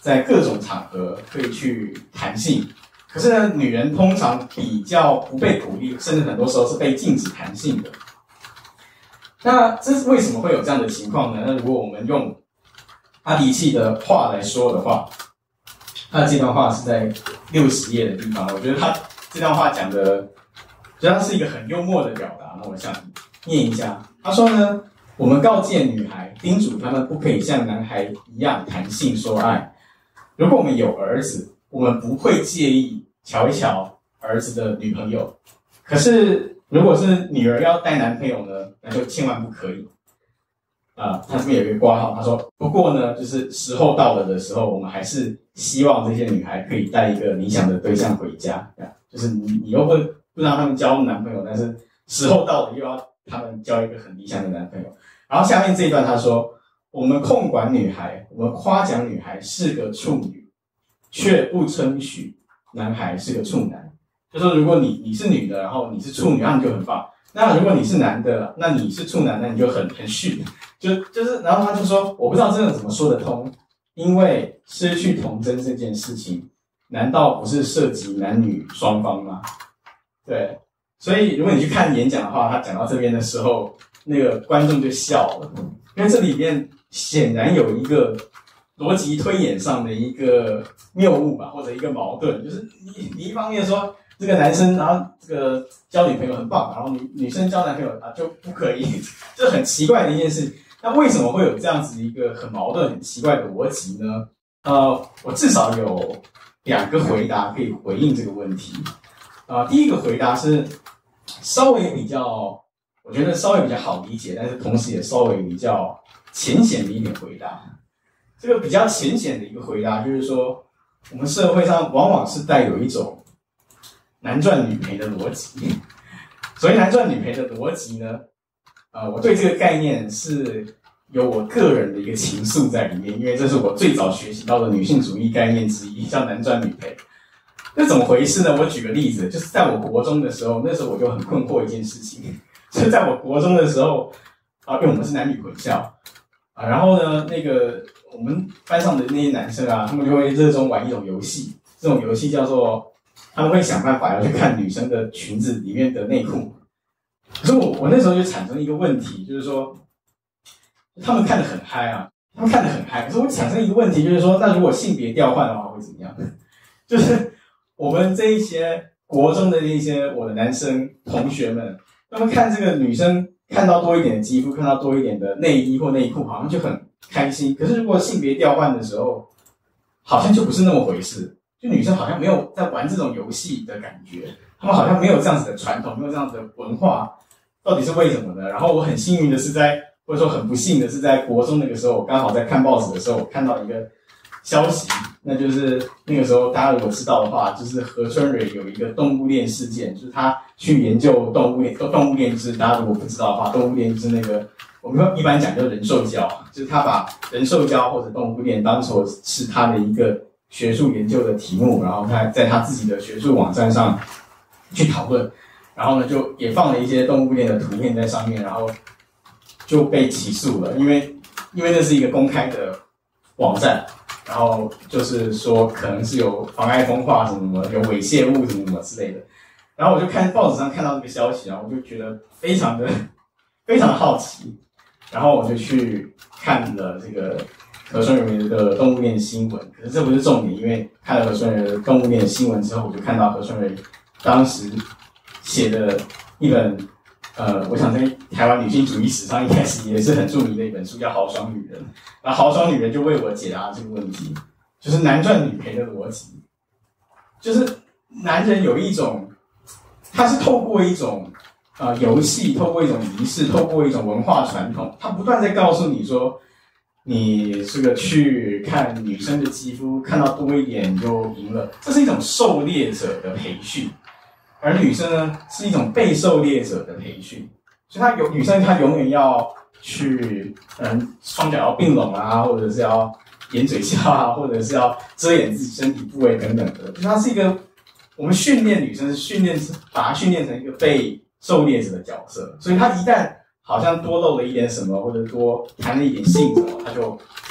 在各种场合可以去谈性。可是呢，女人通常比较不被鼓励，甚至很多时候是被禁止谈性的。那这是为什么会有这样的情况呢？那如果我们用阿迪契的话来说的话，他的这段话是在六十页的地方。我觉得他这段话讲的，觉得他是一个很幽默的表达。那我想念一下，他说呢，我们告诫女孩，叮嘱她们不可以像男孩一样谈性说爱。如果我们有儿子，我们不会介意瞧一瞧儿子的女朋友。可是如果是女儿要带男朋友呢，那就千万不可以。啊、呃，他这边有一个括号，他说，不过呢，就是时候到了的时候，我们还是希望这些女孩可以带一个理想的对象回家。就是你，你又会不让他们交男朋友，但是时候到了又要他们交一个很理想的男朋友。然后下面这一段他说，我们控管女孩，我们夸奖女孩是个处女，却不称许男孩是个处男。就说如果你你是女的，然后你是处女，那你就很棒。那如果你是男的，那你是处男，那你就很很逊。就就是，然后他就说，我不知道这个怎么说得通，因为失去童真这件事情，难道不是涉及男女双方吗？对，所以如果你去看演讲的话，他讲到这边的时候，那个观众就笑了，因为这里面显然有一个逻辑推演上的一个谬误吧，或者一个矛盾，就是你你一方面说这个男生，然后这个交女朋友很棒，然后女女生交男朋友啊就不可以，这很奇怪的一件事。那为什么会有这样子一个很矛盾、很奇怪的逻辑呢？呃，我至少有两个回答可以回应这个问题。呃，第一个回答是稍微比较，我觉得稍微比较好理解，但是同时也稍微比较浅显的一点回答。这个比较浅显的一个回答就是说，我们社会上往往是带有一种男赚女赔的逻辑。所谓男赚女赔的逻辑呢，呃，我对这个概念是有我个人的一个情愫在里面，因为这是我最早学习到的女性主义概念之一，叫男赚女赔。那怎么回事呢？我举个例子，就是在我国中的时候，那时候我就很困惑一件事情，就是在我国中的时候，啊，因为我们是男女混校啊，然后呢，那个我们班上的那些男生啊，他们就会热衷玩一种游戏，这种游戏叫做他们会想办法要去看女生的裙子里面的内裤。可是我我那时候就产生一个问题，就是说他们看得很嗨啊，他们看得很嗨，可是我产生一个问题，就是说那如果性别调换的话会怎么样？就是我们这一些国中的那些我的男生同学们，他们看这个女生看到多一点的肌肤，看到多一点的内衣或内裤，好像就很开心。可是如果性别调换的时候，好像就不是那么回事，就女生好像没有在玩这种游戏的感觉，他们好像没有这样子的传统，没有这样子的文化，到底是为什么呢？然后我很幸运的是在，或者说很不幸的是在国中那个时候，我刚好在看报纸的时候，我看到一个消息，那就是那个时候大家如果知道的话，就是何春蕊有一个动物链事件，就是他去研究动物链，动物链就是大家如果不知道的话，动物链就是那个我们一般讲叫人兽交，就是他把人兽交或者动物链当作是他的一个学术研究的题目，然后他在他自己的学术网站上去讨论，然后呢就也放了一些动物链的图片在上面，然后就被起诉了，因为因为那是一个公开的网站。然后就是说，可能是有妨碍风化什么什么，有猥亵物什么什么之类的。然后我就看报纸上看到这个消息，然后我就觉得非常的非常的好奇，然后我就去看了这个何春蕊的动物链新闻。可是这不是重点，因为看了何春蕊的动物链的新闻之后，我就看到何春蕊当时写的一本。呃，我想在台湾女性主义史上一开始也是很著名的一本书，叫《豪爽女人》。然后《豪爽女人》就为我解答这个问题，就是男赚女赔的逻辑。就是男人有一种，他是透过一种呃游戏，透过一种仪式，透过一种文化传统，他不断在告诉你说，你这个去看女生的肌肤，看到多一点你就赢了。这是一种狩猎者的培训。而女生呢，是一种被狩猎者的培训，所以她有女生，她永远要去，嗯，双脚要并拢啊，或者是要掩嘴笑啊，或者是要遮掩自己身体部位等等的。她是一个，我们训练女生是训练，把她训练成一个被狩猎者的角色，所以她一旦好像多露了一点什么，或者多谈了一点性什么，她就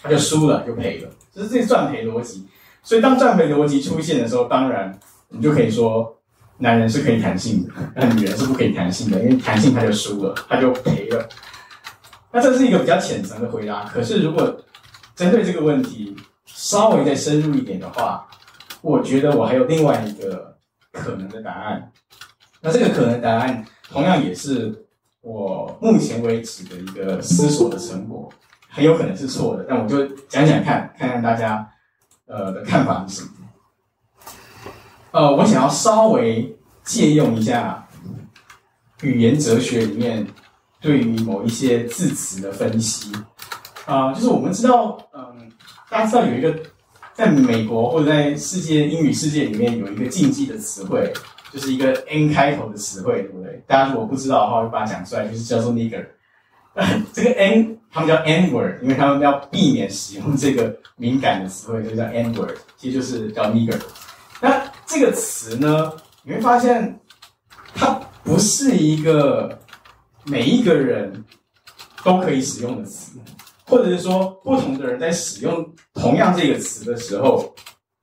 他就输了就赔了，就是这赚赔逻辑。所以当赚赔逻辑出现的时候，当然我们就可以说，男人是可以弹性的，但女人是不可以弹性的，因为弹性他就输了，他就赔了。那这是一个比较浅层的回答。可是如果针对这个问题稍微再深入一点的话，我觉得我还有另外一个可能的答案。那这个可能答案同样也是我目前为止的一个思索的成果，很有可能是错的，但我就讲讲看，看看大家呃的看法是什么。呃，我想要稍微借用一下语言哲学里面对于某一些字词的分析。啊、呃，就是我们知道，嗯，大家知道有一个在美国或者在世界英语世界里面有一个禁忌的词汇，就是一个 N 开头的词汇，对不对？大家如果不知道的话，我就把它讲出来，就是叫做 nigger。这个 N 他们叫 N word， 因为他们要避免使用这个敏感的词汇，就叫 N word， 其实就是叫 nigger。那这个词呢，你会发现它不是一个每一个人都可以使用的词，或者是说不同的人在使用同样这个词的时候，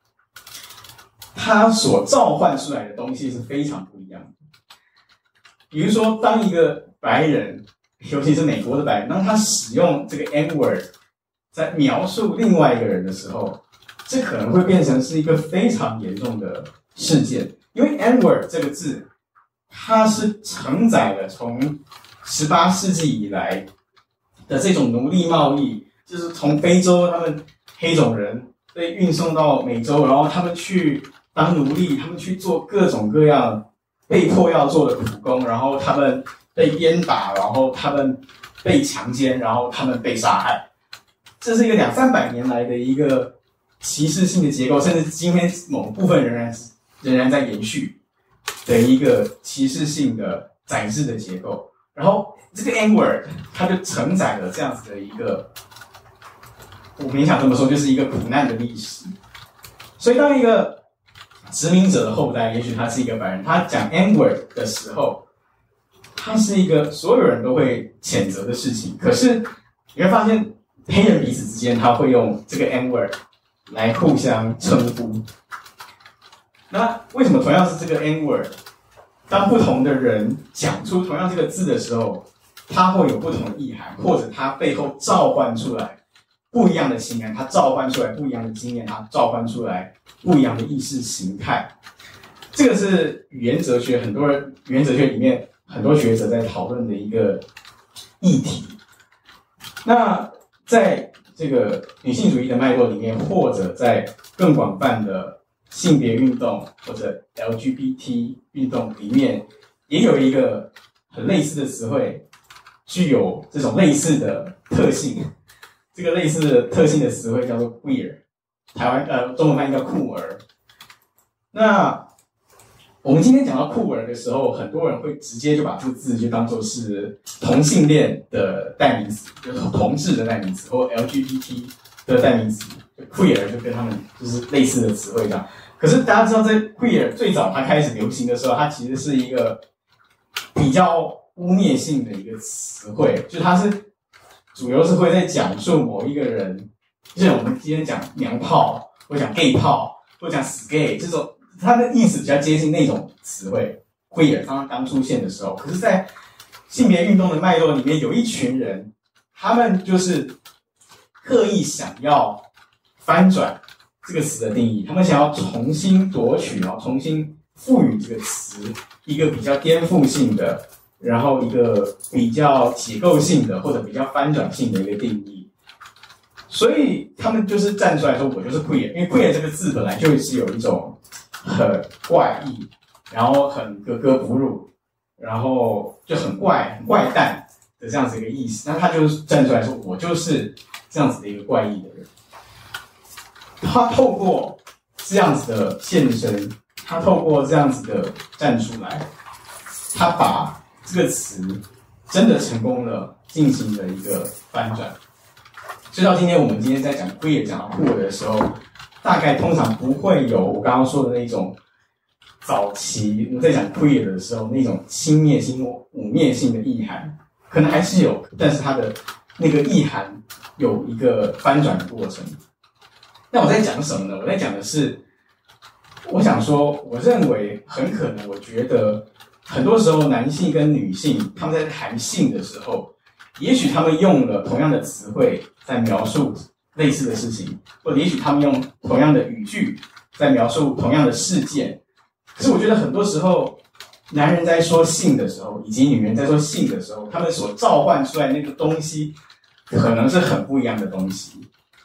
它所召唤出来的东西是非常不一样的。比如说，当一个白人，尤其是美国的白人，当他使用这个 N word 在描述另外一个人的时候，这可能会变成是一个非常严重的事件，因为 N word 这个字，它是承载了从十八世纪以来的这种奴隶贸易，就是从非洲他们黑种人被运送到美洲，然后他们去当奴隶，他们去做各种各样被迫要做的苦工，然后他们被鞭打，然后他们被强奸，然后他们被杀害。这是一个两三百年来的一个歧视性的结构，甚至今天某部分仍然仍然在延续的一个歧视性的宰制的结构。然后这个 N word 它就承载了这样子的一个，我勉强这么说，就是一个苦难的历史。所以当一个殖民者的后代，也许他是一个白人，他讲 N word 的时候，它是一个所有人都会谴责的事情。可是你会发现，黑人彼此之间他会用这个 N word 来互相称呼。那为什么同样是这个 N word， 当不同的人讲出同样这个字的时候，它会有不同的意涵，或者它背后召唤出来不一样的情感，它召唤出来不一样的经验，它召唤出来不一样的意识形态。这个是语言哲学，很多人语言哲学里面很多学者在讨论的一个议题。那在这个女性主义的脉络里面，或者在更广泛的性别运动或者 L G B T 运动里面，也有一个很类似的词汇，具有这种类似的特性。这个类似的特性的词汇叫做 queer， 台湾呃中文翻译叫酷儿。那我们今天讲到酷儿的时候，很多人会直接就把这个字就当作是同性恋的代名词，就是同志的代名词，或 L G B T 的代名词。queer 就跟他们就是类似的词汇这样。可是大家知道，在 queer 最早它开始流行的时候，它其实是一个比较污蔑性的一个词汇，就是它是主流是会在讲述某一个人，就像我们今天讲娘炮，或讲 gay 炮，或讲死 gay 这种。它的意思比较接近那种词汇 queer 刚刚出现的时候，可是在性别运动的脉络里面，有一群人，他们就是刻意想要翻转这个词的定义，他们想要重新夺取，然后重新赋予这个词一个比较颠覆性的，然后一个比较解构性的或者比较翻转性的一个定义。所以他们就是站出来说，我就是 queer， 因为 queer 这个字本来就是有一种很怪异，然后很格格不入，然后就很怪、很怪诞的这样子一个意思。那他就是站出来说，我就是这样子的一个怪异的人。他透过这样子的现身，他透过这样子的站出来，他把这个词真的成功了进行了一个翻转。所以到今天，我们今天在讲 queer 讲到 queer 的时候，大概通常不会有我刚刚说的那种早期我们在讲 queer 的时候那种轻蔑性、污蔑性的意涵，可能还是有，但是它的那个意涵有一个翻转的过程。那我在讲什么呢？我在讲的是，我想说，我认为很可能，我觉得很多时候男性跟女性他们在谈性的时候，也许他们用了同样的词汇在描述类似的事情，或者也许他们用同样的语句在描述同样的事件。可是我觉得很多时候，男人在说性的时候，以及女人在说性的时候，他们所召唤出来那个东西，可能是很不一样的东西。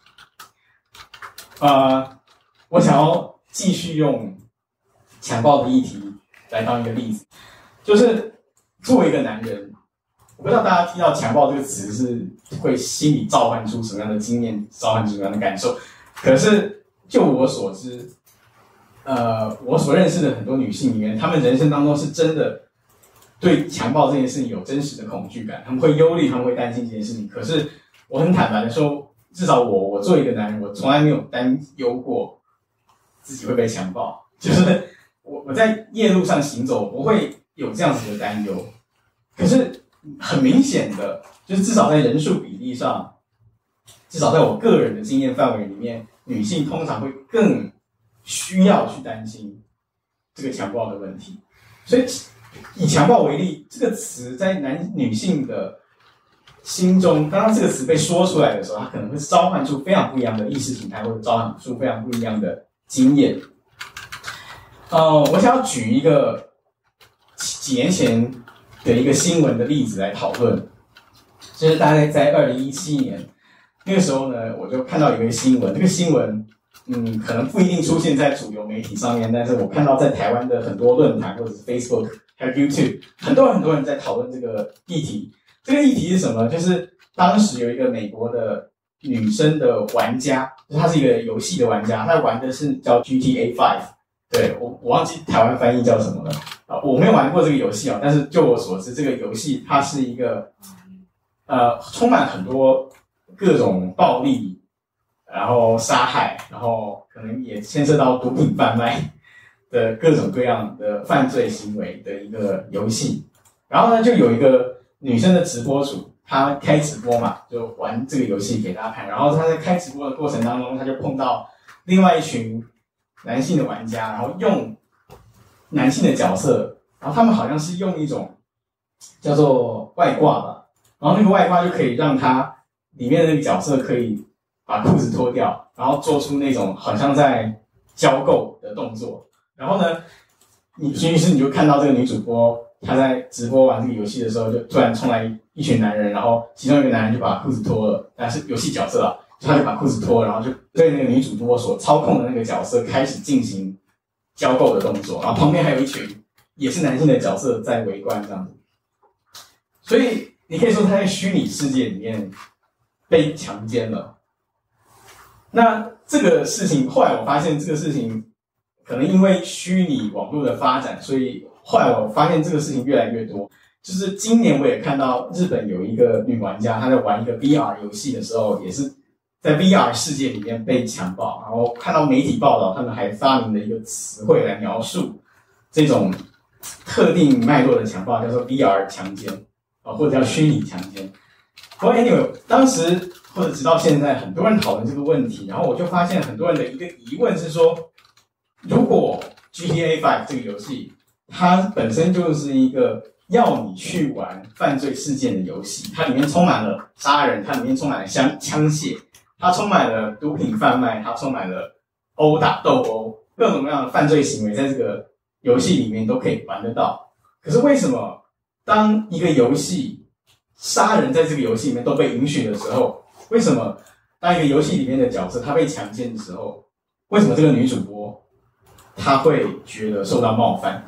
呃，我想要继续用强暴的议题来当一个例子，就是作为一个男人，我不知道大家听到强暴这个词是会心里召唤出什么样的经验，召唤出什么样的感受。可是就我所知，呃，我所认识的很多女性里面，她们人生当中是真的对强暴这件事情有真实的恐惧感，她们会忧虑，她们会担心这件事情。可是我很坦白的说，至少我，我作为一个男人，我从来没有担忧过自己会被强暴。就是我我在夜路上行走，我不会有这样子的担忧。可是很明显的，就是至少在人数比例上，至少在我个人的经验范围里面，女性通常会更需要去担心这个强暴的问题。所以以强暴为例，这个词在男女性的心中，当这个词被说出来的时候，它可能会召唤出非常不一样的意识形态，或者召唤出非常不一样的经验。呃，我想要举一个几年前的一个新闻的例子来讨论，就是大概在二零一七年那个时候呢，我就看到一个新闻，这个新闻嗯可能不一定出现在主流媒体上面，但是我看到在台湾的很多论坛或者是 Facebook 还有 YouTube， 很多很多人在讨论这个议题。这个议题是什么？就是当时有一个美国的女生的玩家，就是她是一个游戏的玩家，她玩的是叫 G T A 五， 对，我我忘记台湾翻译叫什么了啊，我没有玩过这个游戏啊，但是就我所知，这个游戏它是一个呃充满很多各种暴力，然后杀害，然后可能也牵涉到毒品贩卖的各种各样的犯罪行为的一个游戏。然后呢，就有一个女生的直播主，她开直播嘛，就玩这个游戏给大家看。然后她在开直播的过程当中，她就碰到另外一群男性的玩家，然后用男性的角色，然后他们好像是用一种叫做外挂吧，然后那个外挂就可以让他里面的那个角色可以把裤子脱掉，然后做出那种好像在交媾的动作。然后呢，你于是你就看到这个女主播。他在直播玩这个游戏的时候，就突然冲来一群男人，然后其中一个男人就把裤子脱了，但是游戏角色啊，他就把裤子脱了，然后就对那个女主播所操控的那个角色开始进行交媾的动作，然后旁边还有一群也是男性的角色在围观这样子。所以你可以说他在虚拟世界里面被强奸了。那这个事情后来我发现，这个事情可能因为虚拟网络的发展，所以后来我发现这个事情越来越多。就是今年我也看到日本有一个女玩家，她在玩一个 V R 游戏的时候，也是在 V R 世界里面被强暴。然后看到媒体报道，他们还发明了一个词汇来描述这种特定脉络的强暴，叫做 V R 强奸啊，或者叫虚拟强奸。不过 anyway， 当时或者直到现在，很多人讨论这个问题，然后我就发现很多人的一个疑问是说，如果 G T A 五 这个游戏它本身就是一个要你去玩犯罪事件的游戏，它里面充满了杀人，它里面充满了枪枪械，它充满了毒品贩卖，它充满了殴打斗殴，各种各样的犯罪行为在这个游戏里面都可以玩得到。可是为什么当一个游戏杀人在这个游戏里面都被允许的时候，为什么当一个游戏里面的角色他被强奸的时候，为什么这个女主播她会觉得受到冒犯？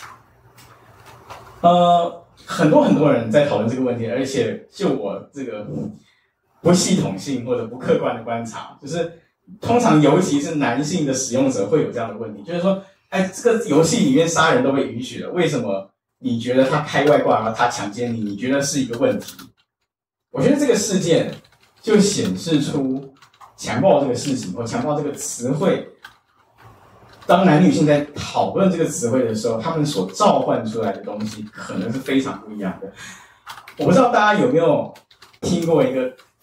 呃，很多很多人在讨论这个问题，而且就我这个不系统性或者不客观的观察，就是通常尤其是男性的使用者会有这样的问题，就是说，哎，这个游戏里面杀人都被允许了，为什么你觉得他开外挂，然后他强奸你，你觉得是一个问题？我觉得这个事件就显示出强暴这个事情或强暴这个词汇。当男女性在讨论这个词汇的时候，他们所召唤出来的东西可能是非常不一样的。我不知道大家有没有听过一个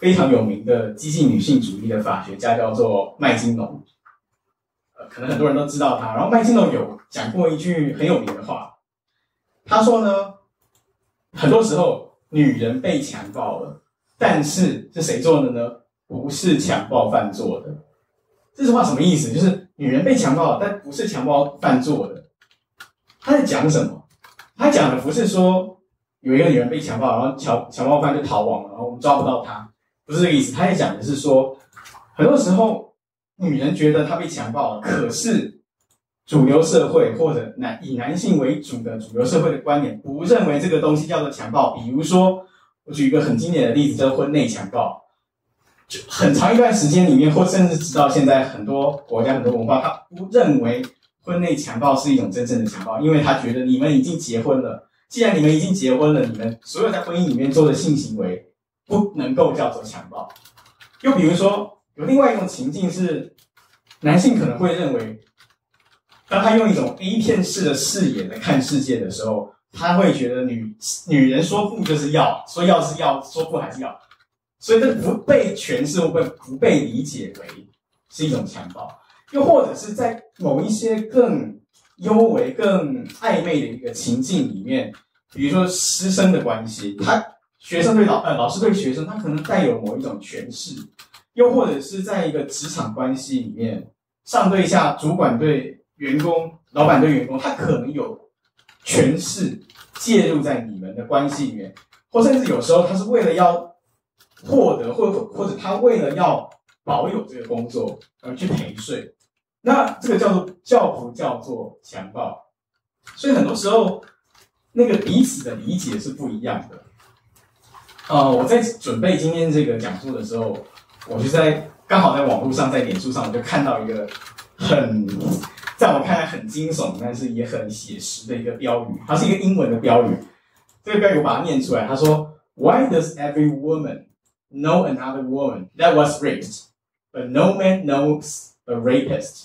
非常有名的激进女性主义的法学家，叫做麦金农。呃，可能很多人都知道他。然后麦金农有讲过一句很有名的话，他说呢，很多时候女人被强暴了，但是是谁做的呢？不是强暴犯做的。这句话什么意思？就是女人被强暴了，但不是强暴犯做的。他在讲什么？他讲的不是说有一个女人被强暴，然后强强暴犯就逃亡了，然后我们抓不到她，不是这个意思。他在讲的是说，很多时候女人觉得她被强暴了，可是主流社会或者男以男性为主的主流社会的观点不认为这个东西叫做强暴。比如说，我举一个很经典的例子，叫做婚内强暴。就很长一段时间里面，或甚至直到现在，很多国家很多文化，他不认为婚内强暴是一种真正的强暴，因为他觉得你们已经结婚了，既然你们已经结婚了，你们所有在婚姻里面做的性行为不能够叫做强暴。又比如说，有另外一种情境是，男性可能会认为，当他用一种 A 片式的视野来看世界的时候，他会觉得女女人说不就是要，说要是要，说不还是要。所以这不被诠释或不被理解为是一种强暴，又或者是在某一些更幽微、更暧昧的一个情境里面，比如说师生的关系，他学生对老呃老师对学生，他可能带有某一种诠释，又或者是在一个职场关系里面，上对下、主管对员工、老板对员工，他可能有诠释介入在你们的关系里面，或甚至有时候他是为了要获得，或者或者他为了要保有这个工作而去陪睡，那这个叫做叫不叫做强暴？所以很多时候那个彼此的理解是不一样的。呃，我在准备今天这个讲座的时候，我就在刚好在网络上，在脸书上，我就看到一个很在我看来很惊悚，但是也很写实的一个标语，它是一个英文的标语。这个标语我把它念出来，他说 ：Why does every woman know another woman that was raped, but no man knows a rapist?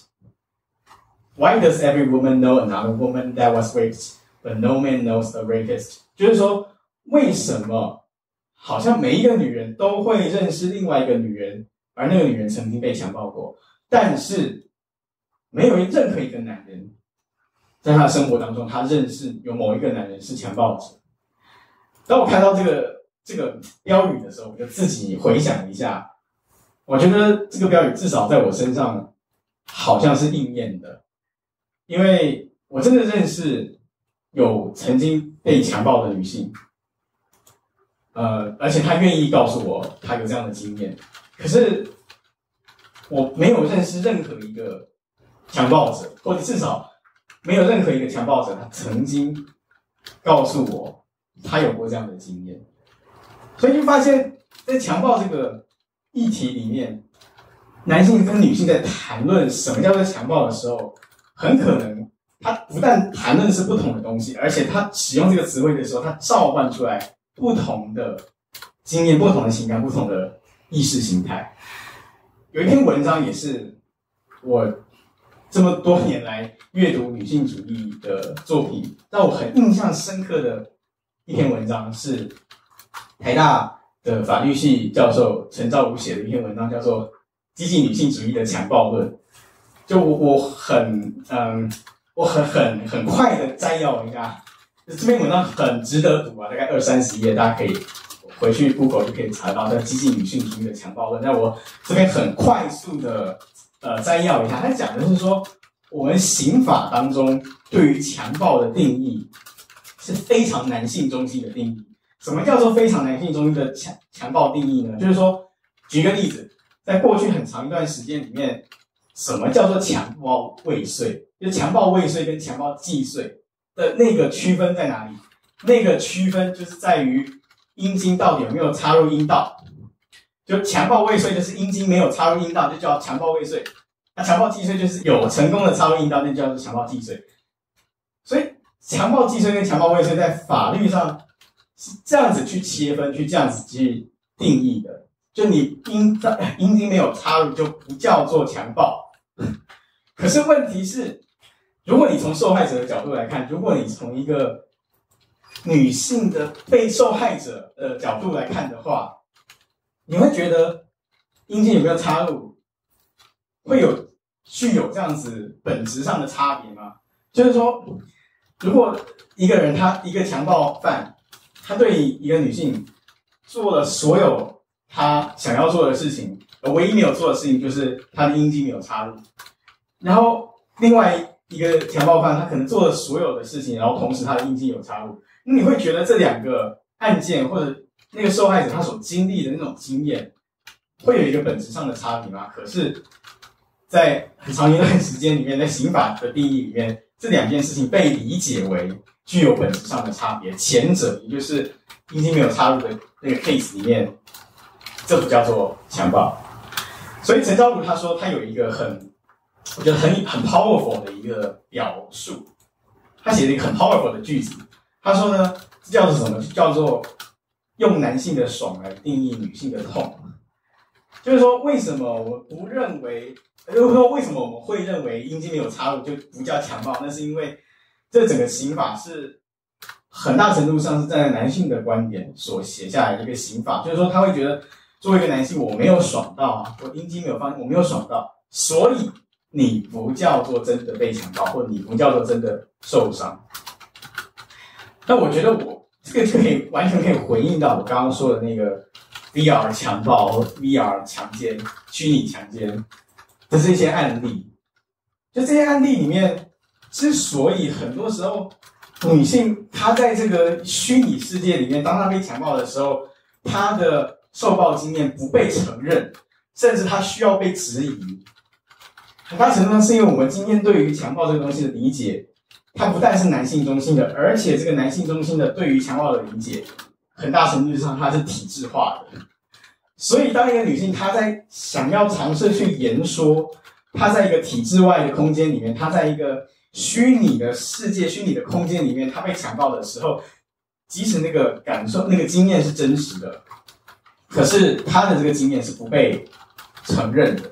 Why does every woman know another woman that was raped, but no man knows a rapist? 就是说，为什么好像每一个女人都会认识另外一个女人，而那个女人曾经被强暴过，但是没有任何一个男人在他的生活当中，他认识有某一个男人是强暴者。当我看到这个这个标语的时候，我就自己回想一下，我觉得这个标语至少在我身上好像是应验的，因为我真的认识有曾经被强暴的女性，呃，而且她愿意告诉我她有这样的经验，可是我没有认识任何一个强暴者，或者至少没有任何一个强暴者他曾经告诉我他有过这样的经验。所以就发现，在强暴这个议题里面，男性跟女性在谈论什么叫做强暴的时候，很可能他不但谈论是不同的东西，而且他使用这个词汇的时候，他召唤出来不同的经验、不同的情感、不同的意识形态。有一篇文章也是我这么多年来阅读女性主义的作品让我很印象深刻的一篇文章，是台大的法律系教授陈兆武写的一篇文章，叫做《激进女性主义的强暴论》。就我我很嗯，我很很很快的摘要一下，这篇文章很值得读啊，大概二三十页，大家可以回去 Google 就可以查到，叫《激进女性主义的强暴论》。那我这边很快速的呃摘要一下，他讲的是说，我们刑法当中对于强暴的定义是非常男性中心的定义。什么叫做非常男性中心的强强暴定义呢？就是说，举个例子，在过去很长一段时间里面，什么叫做强暴未遂？就强暴未遂跟强暴既遂的那个区分在哪里？那个区分就是在于阴茎到底有没有插入阴道。就强暴未遂就是阴茎没有插入阴道，就叫强暴未遂。那强暴既遂就是有成功的插入阴道，那就叫做强暴既遂。所以强暴既遂跟强暴未遂在法律上是这样子去切分，去这样子去定义的。就你阴阴茎没有插入就不叫做强暴。可是问题是，如果你从受害者的角度来看，如果你从一个女性的被受害者的角度来看的话， 你会觉得阴茎有没有插入，会有具有这样子本质上的差别吗？就是说，如果一个人他一个强暴犯，他对一个女性做了所有他想要做的事情，而唯一没有做的事情就是他的阴茎没有插入，然后另外一个强暴犯他可能做了所有的事情，然后同时他的阴茎有插入，那你会觉得这两个案件或者那个受害者他所经历的那种经验会有一个本质上的差别吗？可是，在很长一段时间里面，在刑法的定义里面，这两件事情被理解为具有本质上的差别。前者也就是阴茎没有插入的那个 case 里面，这不叫做强暴。所以陈昭如他说他有一个很，我觉得很很 powerful 的一个表述，他写了一个很 powerful 的句子。他说呢，这叫做什么？叫做用男性的爽来定义女性的痛。就是说，为什么我们不认为，就是说为什么我们会认为阴茎没有插入就不叫强暴？那是因为这整个刑法是很大程度上是站在男性的观点所写下来的一个刑法。就是说，他会觉得作为一个男性，我没有爽到啊，我阴茎没有放，我没有爽到，所以你不叫做真的被强暴，或者你不叫做真的受伤。那我觉得我这个就可以完全可以回应到我刚刚说的那个 V R 强暴或 V R 强奸、虚拟强奸的这些案例。就这些案例里面，之所以很多时候女性她在这个虚拟世界里面，当她被强暴的时候，她的受暴经验不被承认，甚至她需要被质疑，很大程度上是因为我们今天对于强暴这个东西的理解，它不但是男性中心的，而且这个男性中心的对于强暴的理解，很大程度上它是体制化的。所以当一个女性她在想要尝试去言说，她在一个体制外的空间里面，她在一个虚拟的世界、虚拟的空间里面，她被强暴的时候，即使那个感受、那个经验是真实的，可是她的这个经验是不被承认的。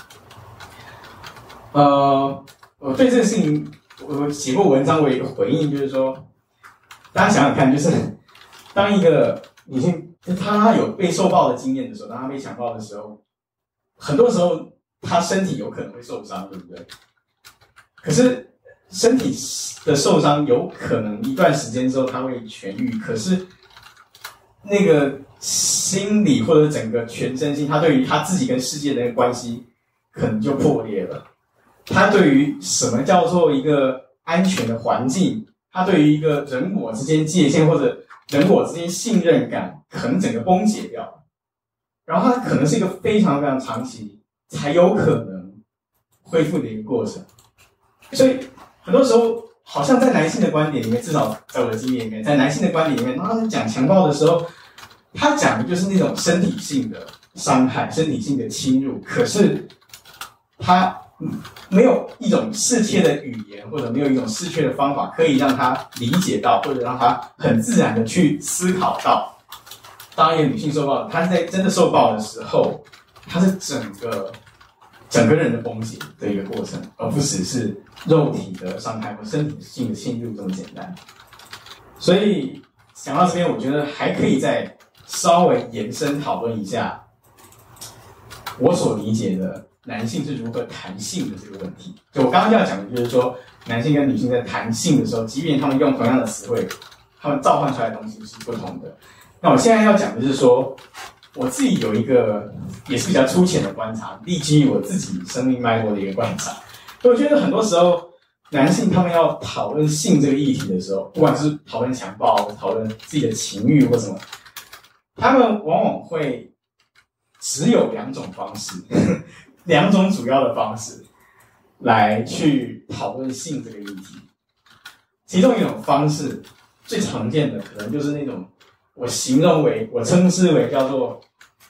呃，我对这个事情，我写过文章，我有一个回应，就是说，大家想想看，就是当一个女性她有被受暴的经验的时候，当她被强暴的时候，很多时候她身体有可能会受伤，对不对？可是身体的受伤有可能一段时间之后她会痊愈，可是那个心理或者整个全身心，她对于她自己跟世界的那个关系可能就破裂了。她对于什么叫做一个安全的环境，她对于一个人我之间界限或者人我之间信任感，可能整个崩解掉，然后它可能是一个非常非常长期才有可能恢复的一个过程。所以很多时候，好像在男性的观点里面，至少在我的经验里面，在男性的观点里面，他讲强暴的时候，他讲的就是那种身体性的伤害、身体性的侵入，可是他没有一种适切的语言，或者没有一种适切的方法，可以让他理解到，或者让他很自然的去思考到，当一个女性受暴，她在真的受暴的时候，她是整个整个人的崩解的一个过程，而不只是肉体的伤害或身体性的侵入这么简单。所以讲到这边，我觉得还可以再稍微延伸讨论一下我所理解的男性是如何谈性的这个问题。就我刚刚要讲的就是说，男性跟女性在谈性的时候，即便他们用同样的词汇，他们召唤出来的东西是不同的。那我现在要讲的是说，我自己有一个也是比较粗浅的观察，立基于我自己生命脉络的一个观察。我觉得很多时候，男性他们要讨论性这个议题的时候，不管是讨论强暴、讨论自己的情欲或什么，他们往往会只有两种方式，两种主要的方式来去讨论性这个议题。其中一种方式最常见的，可能就是那种我形容为、我称之为叫做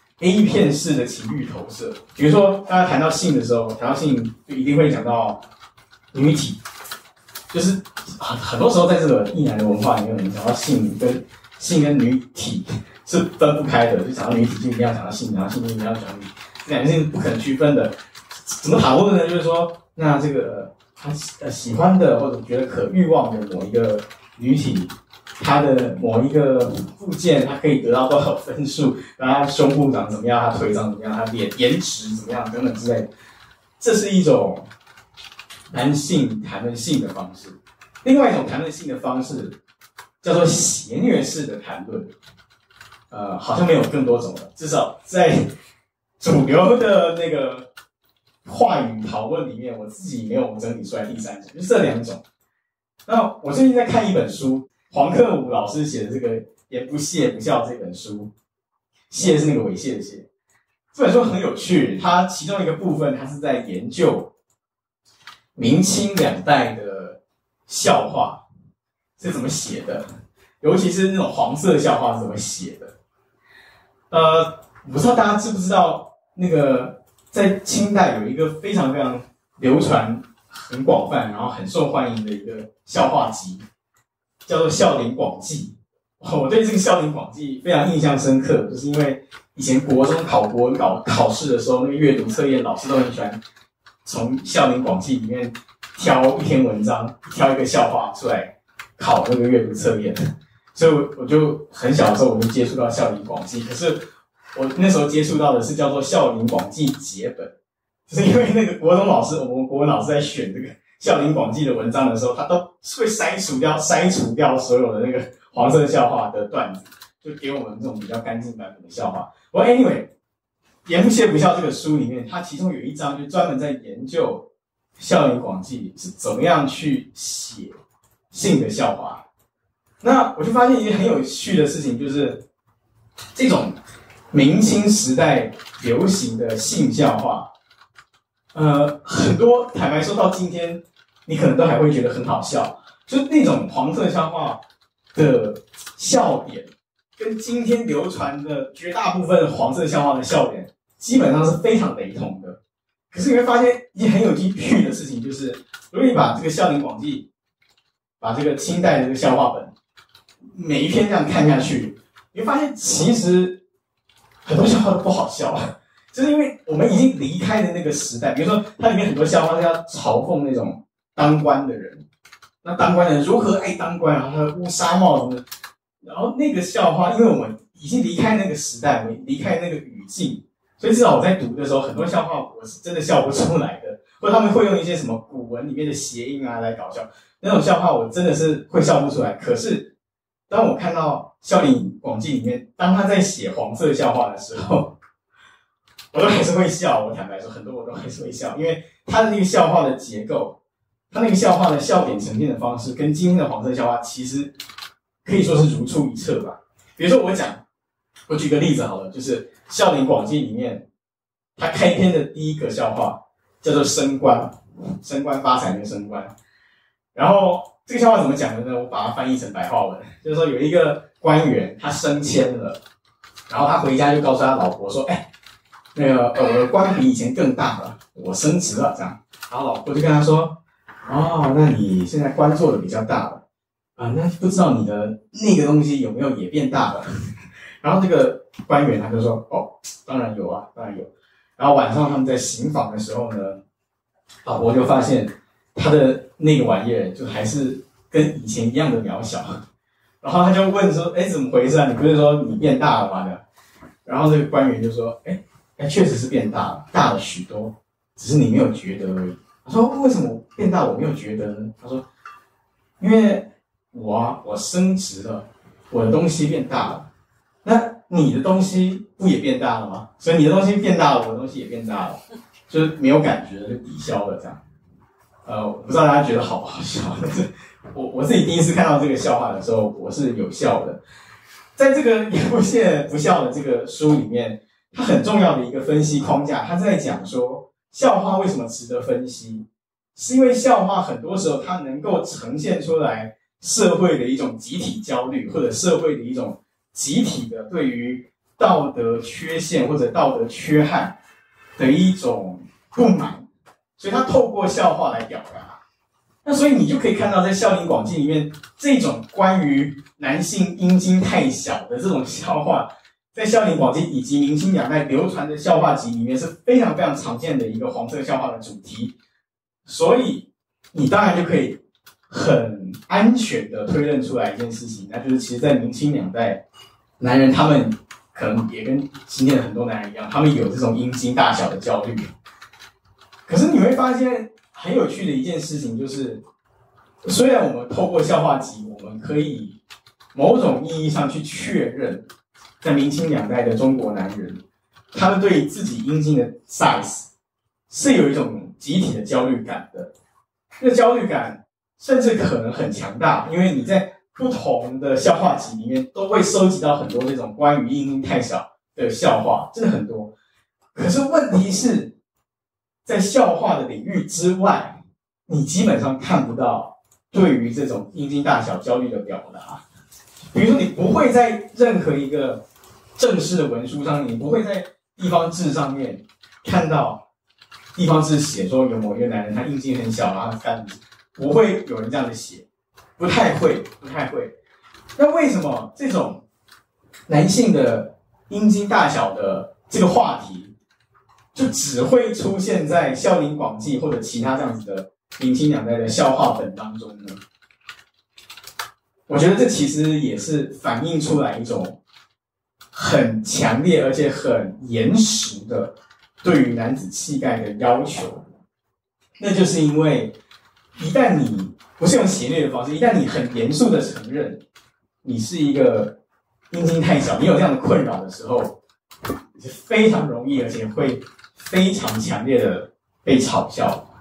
A 片式的情欲投射。比如说，大家谈到性的时候，谈到性就一定会讲到女体，就是很多时候在这个异男的文化里面，我们讲到性跟性跟女体是分不开的，就讲到女体就一定要讲到性，讲到性就一定要讲到女体，这两件事情不可能区分的。怎么讨论呢？就是说，那这个他呃喜欢的或者觉得可欲望的某一个女体， 他的某一个部件，他可以得到多少分数，然后他胸部长怎么样，他腿长怎么样，他脸颜值怎么样等等之类的。这是一种男性谈论性的方式。另外一种谈论性的方式叫做邪虐式的谈论，呃，好像没有更多种了，至少在主流的那个话语讨论里面，我自己没有整理出来第三种，就是这两种。那我最近在看一本书，黄克武老师写的这个《言不屑不笑》这本书，屑是那个猥亵的亵。这本书很有趣，它其中一个部分，它是在研究明清两代的笑话是怎么写的，尤其是那种黄色笑话是怎么写的。呃，我不知道大家知不知道，那个在清代有一个非常非常流传、很广泛，然后很受欢迎的一个笑话集，叫做《笑林广记》。我对这个《笑林广记》非常印象深刻，就是因为以前国中考国文考考试的时候，那个阅读测验老师都很喜欢从《笑林广记》里面挑一篇文章，挑一个笑话出来考那个阅读测验。所以我就很小的时候我就接触到《笑林广记》，可是我那时候接触到的是叫做《笑林广记解本》，就是因为那个国中老师，我们国文老师在选这个《笑林广记》的文章的时候，他都会筛除掉筛除掉所有的那个黄色笑话的段子，就给我们这种比较干净版本的笑话。我 anyway，《言不屑不笑》这个书里面，它其中有一章就专门在研究《笑林广记》是怎么样去写性的笑话。那我就发现一件很有趣的事情，就是这种明清时代流行的性笑话，呃，很多坦白说到今天，你可能都还会觉得很好笑，就那种黄色笑话的笑点，跟今天流传的绝大部分黄色笑话的笑点，基本上是非常雷同的。可是你会发现一件很有趣的事情，就是如果你把这个《笑林广记》，把这个清代的这个笑话本，每一篇这样看下去，你会发现其实很多笑话都不好笑，就是因为我们已经离开了那个时代。比如说，它里面很多笑话是要嘲讽那种当官的人，那当官的人如何爱当官，然后他乌纱帽什么的。然后那个笑话，因为我们已经离开那个时代，我们离开那个语境，所以至少我在读的时候，很多笑话我是真的笑不出来的，或者他们会用一些什么古文里面的谐音啊来搞笑，那种笑话我真的是会笑不出来。可是当我看到《笑林广记》里面，当他在写黄色笑话的时候，我都还是会笑。我坦白说，很多我都还是会笑，因为他的那个笑话的结构，他那个笑话的笑点呈现的方式，跟今天的黄色笑话其实可以说是如出一辙吧。比如说我讲，我举个例子好了，就是《笑林广记》里面，他开篇的第一个笑话叫做升官，升官发财的升官。然后这个笑话怎么讲的呢？我把它翻译成白话文，就是说有一个官员他升迁了，然后他回家就告诉他老婆说：“哎，那个呃我的官比以前更大了，我升职了。”这样，然后老婆就跟他说：“哦，那你现在官做的比较大了啊，那不知道你的那个东西有没有也变大了？”然后这个官员他就说：“哦，当然有啊，当然有。”然后晚上他们在行房的时候呢，老婆就发现他的那个玩意儿就还是跟以前一样的渺小，然后他就问说：“哎，怎么回事啊？你不是说你变大了吗？”的，然后这个官员就说：“哎，哎，确实是变大了，大了许多，只是你没有觉得而已。”他说：“为什么变大我没有觉得呢？”他说：“因为我啊，我升职了，我的东西变大了，那你的东西不也变大了吗？所以你的东西变大了，我的东西也变大了，就是没有感觉，就抵消了这样。”呃，我不知道大家觉得好不好笑，但是我我自己第一次看到这个笑话的时候，我是有笑的。在这个言不屑不笑的这个书里面，它很重要的一个分析框架，它在讲说笑话为什么值得分析，是因为笑话很多时候它能够呈现出来社会的一种集体焦虑，或者社会的一种集体的对于道德缺陷或者道德缺憾的一种不满。所以他透过笑话来表达，那所以你就可以看到，在《笑林广记》里面，这种关于男性阴茎太小的这种笑话，在《笑林广记》以及明清两代流传的笑话集里面是非常非常常见的一个黄色笑话的主题。所以你当然就可以很安全的推论出来一件事情，那就是其实在明清两代，男人他们可能也跟今天的很多男人一样，他们有这种阴茎大小的焦虑。可是你会发现很有趣的一件事情就是，虽然我们透过笑话集，我们可以某种意义上去确认，在明清两代的中国男人，他们对自己阴茎的 size 是有一种集体的焦虑感的。这个焦虑感甚至可能很强大，因为你在不同的笑话集里面都会收集到很多这种关于阴茎太小的笑话，真的很多。可是问题是，在笑话的领域之外，你基本上看不到对于这种阴茎大小焦虑的表达。比如说，你不会在任何一个正式的文书上面，你不会在地方志上面看到地方志写说有某一个男人他阴茎很小，然后他干，不会有人这样子写，不太会，不太会。那为什么这种男性的阴茎大小的这个话题，就只会出现在《孝陵广记》或者其他这样子的明清两代的笑话本当中呢？我觉得这其实也是反映出来一种很强烈而且很严实的对于男子气概的要求。那就是因为一旦你不是用邪虐的方式，一旦你很严肃的承认你是一个阴茎太小，你有这样的困扰的时候，你是非常容易而且会非常强烈的被嘲笑。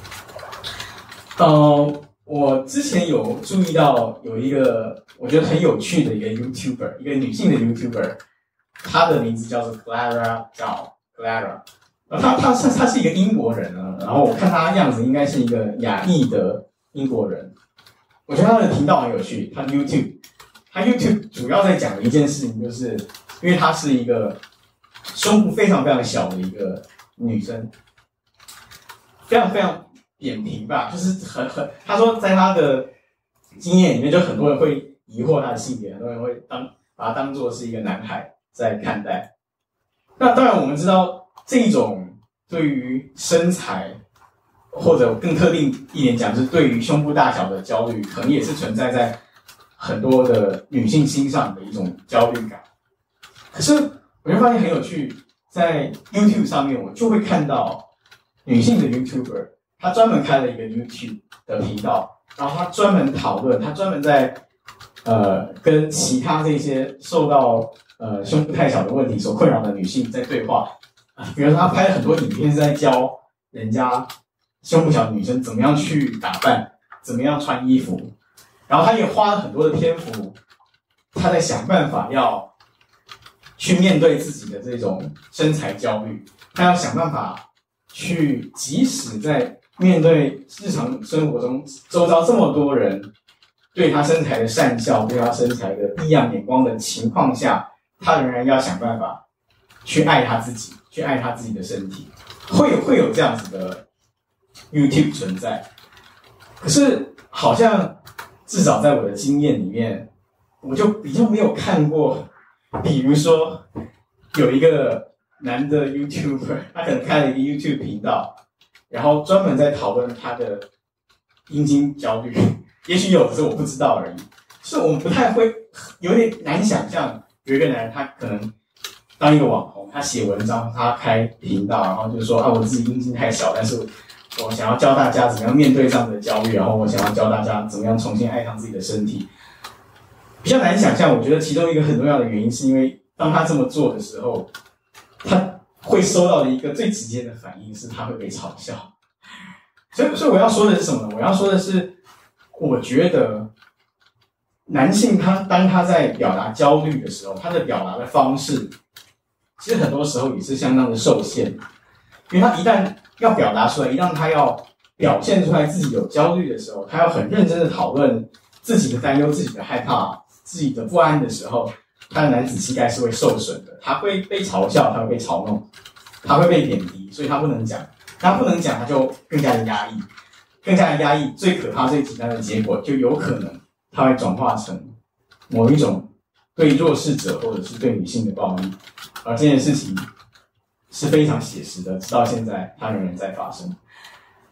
呃，我之前有注意到有一个我觉得很有趣的一个 YouTuber， 一个女性的 YouTuber， 她的名字叫做 Clara Zhao Clara， 她她是她是一个英国人啊，然后我看她样子应该是一个亚裔的英国人。我觉得她的频道很有趣，她 YouTube， 她 YouTube 主要在讲的一件事情，就是因为她是一个胸部非常非常小的一个女生，非常非常扁平吧，就是很很，他说在他的经验里面，就很多人会疑惑他的性别，很多人会当把他当作是一个男孩在看待。那当然我们知道这种对于身材或者更特定一点讲，就是对于胸部大小的焦虑，可能也是存在在很多的女性心上的一种焦虑感。可是我就发现很有趣，在 YouTube 上面我就会看到女性的 YouTuber， 她专门开了一个 YouTube 的频道，然后她专门讨论，她专门在呃跟其他这些受到呃胸部太小的问题所困扰的女性在对话。比如说她拍了很多影片是在教人家胸部小的女生怎么样去打扮，怎么样穿衣服，然后她也花了很多的篇幅，她在想办法要去面对自己的这种身材焦虑，她要想办法去，即使在面对日常生活中周遭这么多人对她身材的讪笑，对她身材的异样眼光的情况下，她仍然要想办法去爱她自己，去爱她自己的身体，会有会有这样子的 YouTube 存在。可是好像至少在我的经验里面，我就比较没有看过，比如说有一个男的 YouTuber， 他可能开了一个 YouTube 频道，然后专门在讨论他的阴茎焦虑，也许有，只是我不知道而已。就是我们不太会，有点难想象有一个男人他可能当一个网红，他写文章，他开频道，然后就说啊，我自己阴茎太小，但是我想要教大家怎么样面对这样的焦虑，然后我想要教大家怎么样重新爱上自己的身体。比较难想象，我觉得其中一个很重要的原因是因为当他这么做的时候，他会收到的一个最直接的反应是他会被嘲笑。所以，所以我要说的是什么呢？我要说的是，我觉得男性他当他在表达焦虑的时候，他的表达的方式，其实很多时候也是相当的受限，因为他一旦要表达出来，一旦他要表现出来自己有焦虑的时候，他要很认真的讨论自己的担忧、自己的害怕、自己的不安的时候，他的男子气概是会受损的，他会被嘲笑，他会被嘲弄，他会被贬低，所以他不能讲，他不能讲，他就更加的压抑，更加的压抑，最可怕、最极端的结果就有可能他会转化成某一种对弱势者或者是对女性的暴力，而这件事情是非常写实的，直到现在它仍然在发生。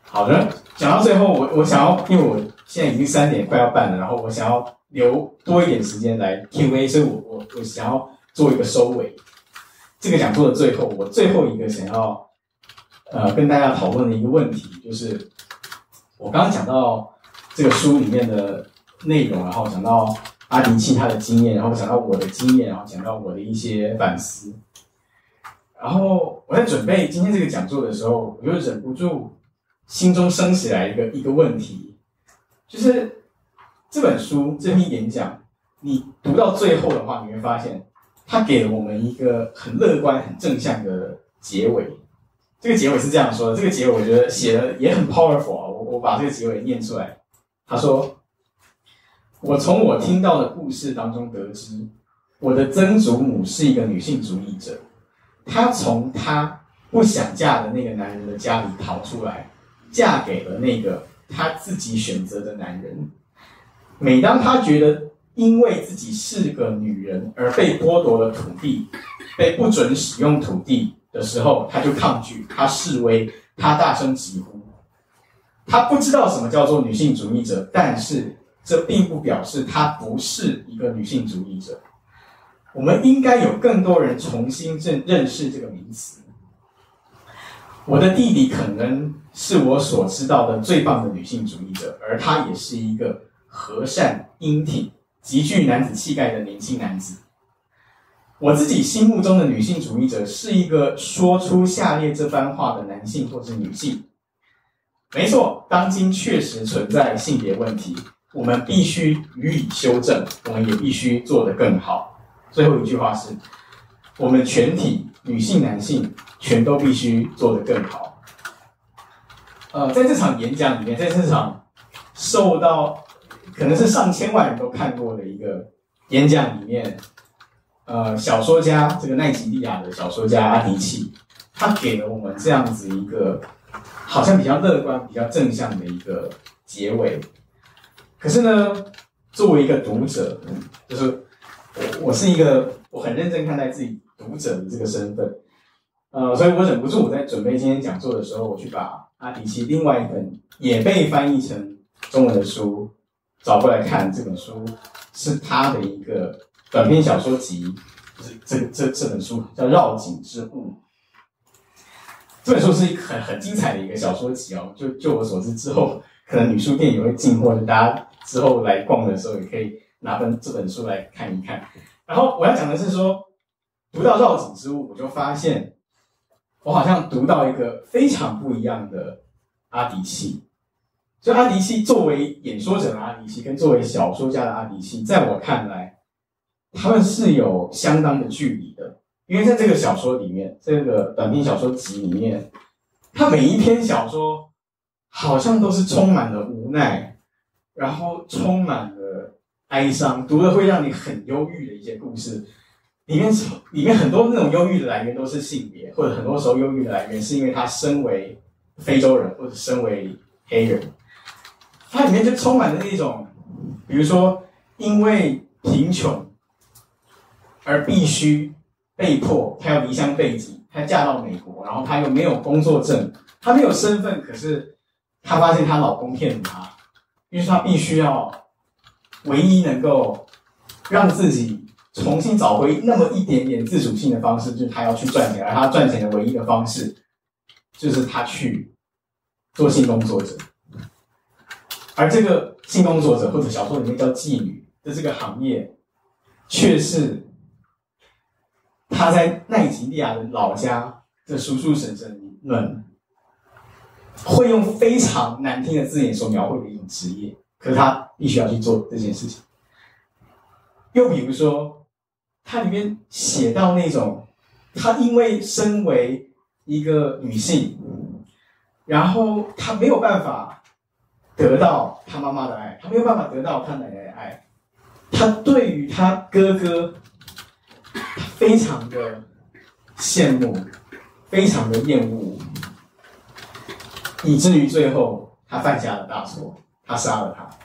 好的，讲到最后，我我想要，因为我现在已经三点快要半了，然后我想要留多一点时间来 Q A， 所以我我我想要做一个收尾。这个讲座的最后，我最后一个想要呃跟大家讨论的一个问题，就是我刚刚讲到这个书里面的内容，然后讲到阿迪契他的经验，然后讲到我的经验，然后讲到我的一些反思。然后我在准备今天这个讲座的时候，我就忍不住心中升起来一个一个问题，就是这本书这篇演讲，你读到最后的话，你会发现它给了我们一个很乐观、很正向的结尾。这个结尾是这样说的，这个结尾我觉得写的也很 powerful 啊。我我把这个结尾念出来，他说：“我从我听到的故事当中得知，我的曾祖母是一个女性主义者。她从她不想嫁的那个男人的家里逃出来，嫁给了那个她自己选择的男人。每当她觉得因为自己是个女人而被剥夺了土地，被不准使用土地的时候，她就抗拒，她示威，她大声疾呼。她不知道什么叫做女性主义者，但是这并不表示她不是一个女性主义者。我们应该有更多人重新认认识这个名词。我的弟弟可能是我所知道的最棒的女性主义者，而他也是一个和善、英挺、极具男子气概的年轻男子。我自己心目中的女性主义者是一个说出下列这番话的男性或是女性。没错，当今确实存在性别问题，我们必须予以修正，我们也必须做得更好。最后一句话是，我们全体女性、男性全都必须做得更好。呃，在这场演讲里面，在这场受到可能是上千万人都看过的一个演讲里面，呃，小说家这个奈及利亚的小说家阿迪契，他给了我们这样子一个好像比较乐观、比较正向的一个结尾。可是呢，作为一个读者，就是我我是一个我很认真看待自己读者的这个身份，呃，所以我忍不住我在准备今天讲座的时候，我去把阿迪契另外一本也被翻译成中文的书找过来看。这本书是他的一个短篇小说集，这这这本书叫《绕颈之物》。这本书是一个很很精彩的一个小说集哦，就就我所知，之后可能女书店也会进货，就大家之后来逛的时候也可以拿本这本书来看一看。然后我要讲的是说，读到《绕颈之物》，我就发现我好像读到一个非常不一样的阿迪契。就阿迪契作为演说者的阿迪契，跟作为小说家的阿迪契，在我看来，他们是有相当的距离的。因为在这个小说里面，这个短篇小说集里面，他每一篇小说好像都是充满了无奈，然后充满了哀伤，读了会让你很忧郁的一些故事。里面里面很多那种忧郁的来源都是性别，或者很多时候忧郁的来源是因为他身为非洲人或者身为黑人。它里面就充满了那种，比如说因为贫穷而必须被迫，她要离乡背井，她嫁到美国，然后她又没有工作证，她没有身份，可是她发现她老公骗了她，于是她必须要唯一能够让自己重新找回那么一点点自主性的方式，就是她要去赚钱，而她赚钱的唯一的方式就是她去做性工作者。而这个性工作者或者小说里面叫妓女的这个行业，却是他在奈及利亚的老家的叔叔婶婶们会用非常难听的字眼所描绘的一种职业，可是他必须要去做这件事情。又比如说，它里面写到那种，她因为身为一个女性，然后她没有办法得到他妈妈的爱，他没有办法得到他奶奶的爱，他对于他哥哥非常的羡慕，非常的厌恶，以至于最后他犯下了大错，他杀了他。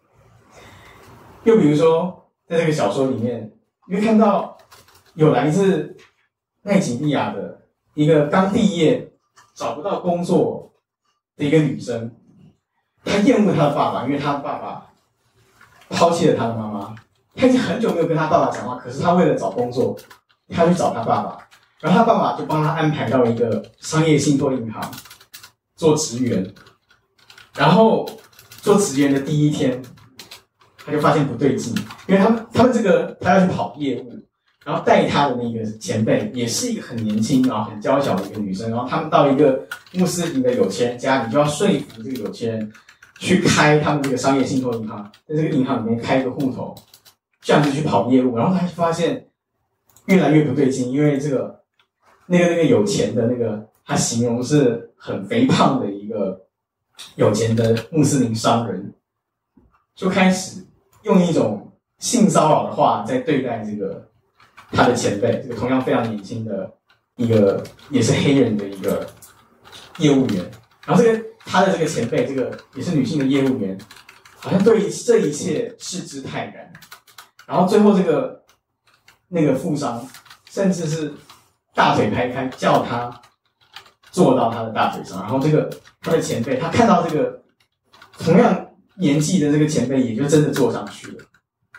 又比如说，在这个小说里面，你会看到有来自奈及利亚的一个刚毕业找不到工作的一个女生，她厌恶她的爸爸，因为她的爸爸抛弃了她的妈妈。她已经很久没有跟她爸爸讲话，可是她为了找工作，她去找她爸爸，然后她爸爸就帮她安排到一个商业信托银行做职员。然后做职员的第一天，她就发现不对劲，因为他们他们这个她要去跑业务，然后带她的那个前辈也是一个很年轻然后很娇小的一个女生，然后他们到一个穆斯林的有钱人家，你就要说服这个有钱人去开他们这个商业信托银行，在这个银行里面开一个户头。这样子去跑业务，然后他就发现越来越不对劲，因为这个那个那个有钱的那个，他形容是很肥胖的一个有钱的穆斯林商人，就开始用一种性骚扰的话在对待这个他的前辈，这个同样非常年轻的一个也是黑人的一个业务员，然后这个他的这个前辈，这个也是女性的业务员，好像对这一切视之泰然。然后最后这个那个富商甚至是大腿拍开，叫他坐到他的大腿上。然后这个他的前辈，他看到这个同样年纪的这个前辈，也就真的坐上去了。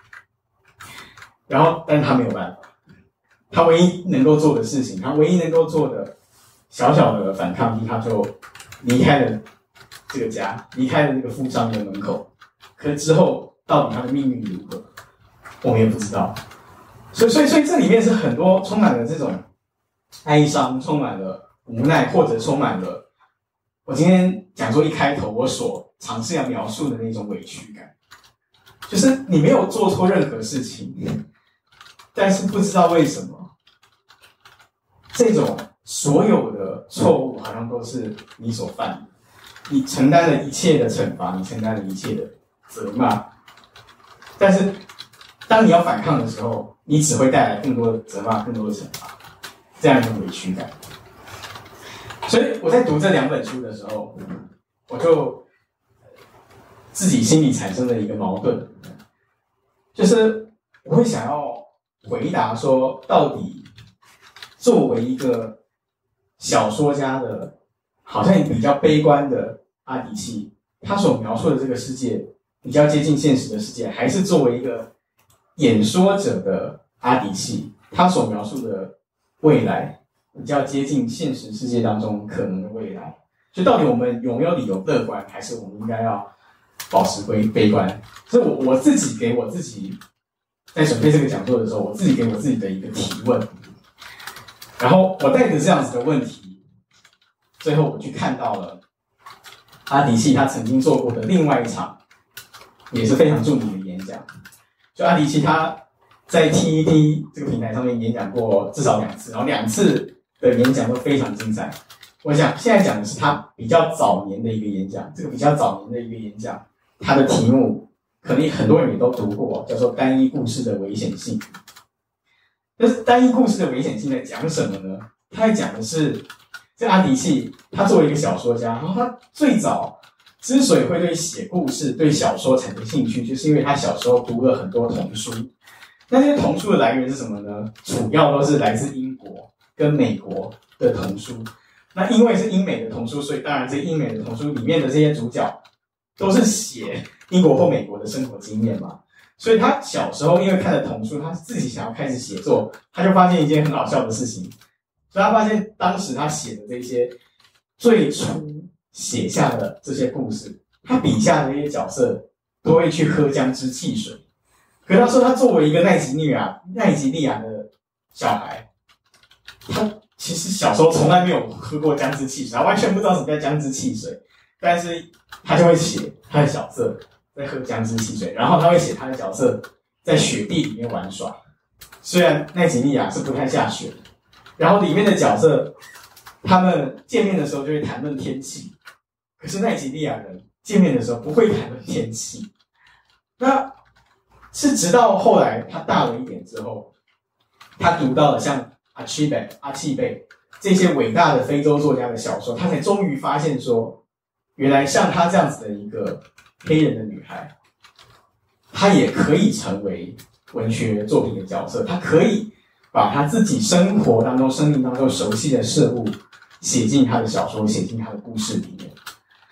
然后，但是他没有办法，他唯一能够做的事情，他唯一能够做的小小的反抗，他就离开了这个家，离开了这个富商的门口。可是之后，到底他的命运如何？我们也不知道，所以，所以，所以这里面是很多充满了这种哀伤，充满了无奈，或者充满了我今天讲座一开头我所尝试要描述的那种委屈感，就是你没有做错任何事情，但是不知道为什么，这种所有的错误好像都是你所犯的，你承担了一切的惩罚，你承担了一切的责骂，但是当你要反抗的时候，你只会带来更多的责骂、更多的惩罚，这样一种委屈感。所以我在读这两本书的时候，我就自己心里产生了一个矛盾，就是我会想要回答说，到底作为一个小说家的，好像比较悲观的阿迪契，他所描述的这个世界比较接近现实的世界，还是作为一个演说者的阿迪契，他所描述的未来比较接近现实世界当中可能的未来。就到底我们有没有理由乐观，还是我们应该要保持悲悲观？所以我我自己给我自己在准备这个讲座的时候，我自己给我自己的一个提问，然后我带着这样子的问题，最后我去看到了阿迪契他曾经做过的另外一场也是非常著名的演讲。就阿迪契他在 T E D 这个平台上面演讲过至少两次，然后两次的演讲都非常精彩。我想现在讲的是他比较早年的一个演讲，这个比较早年的一个演讲，他的题目可能很多人也都读过，叫做《单一故事的危险性》。但是单一故事的危险性在讲什么呢？他在讲的是，这阿迪契他作为一个小说家，然后他最早之所以会对写故事、对小说产生兴趣，就是因为他小时候读了很多童书。那这些童书的来源是什么呢？主要都是来自英国跟美国的童书。那因为是英美的童书，所以当然这英美的童书里面的这些主角都是写英国或美国的生活经验嘛。所以他小时候因为看了童书，他自己想要开始写作，他就发现一件很好笑的事情。所以他发现当时他写的这些最初写下的这些故事，他笔下的这些角色都会去喝姜汁汽水。可是他说他作为一个奈及利亚奈及利亚的小孩，他其实小时候从来没有喝过姜汁汽水，他完全不知道什么叫姜汁汽水，但是他就会写他的角色在喝姜汁汽水，然后他会写他的角色在雪地里面玩耍。虽然奈及利亚是不太下雪，然后里面的角色他们见面的时候就会谈论天气，可是奈及利亚人见面的时候不会谈论天气。那是直到后来他大了一点之后，他读到了像阿契贝、阿契贝这些伟大的非洲作家的小说，他才终于发现说，原来像他这样子的一个黑人的女孩，她也可以成为文学作品的角色，她可以把她自己生活当中、生命当中熟悉的事物写进她的小说、写进她的故事里面。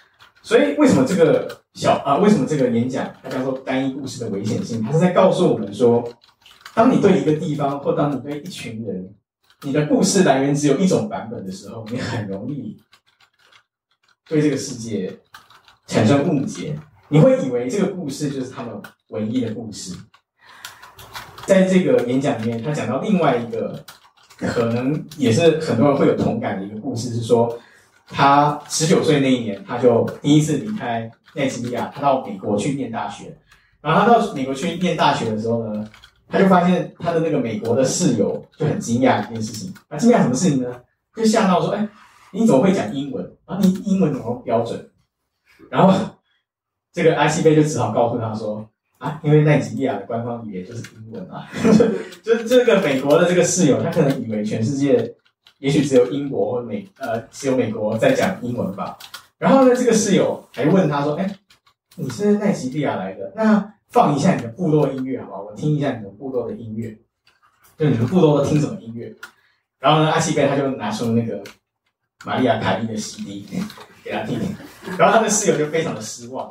所以为什么这个小啊？为什么这个演讲它叫做单一故事的危险性？它是在告诉我们说，当你对一个地方或当你对一群人，你的故事来源只有一种版本的时候，你很容易对这个世界产生误解。你会以为这个故事就是他们唯一的故事。在这个演讲里面，他讲到另外一个可能也是很多人会有同感的一个故事，是说他十九岁那一年，他就第一次离开奈及利亚，他到美国去念大学。然后他到美国去念大学的时候呢，他就发现他的那个美国的室友就很惊讶一件事情。那惊讶什么事情呢？就吓到说：“哎，你怎么会讲英文？然后你英文怎么标准？”然后这个阿西贝就只好告诉他说：“啊，因为奈及利亚的官方语言就是英文啊。”就这个美国的这个室友，他可能以为全世界也许只有英国或美呃只有美国在讲英文吧。然后呢，这个室友还问他说：“哎，你是奈及利亚来的，那放一下你的部落音乐好不好？我听一下你的部落的音乐，就你们部落都听什么音乐？”然后呢，阿西贝他就拿出那个玛利亚凯莉的 C D 给他听，然后他的室友就非常的失望。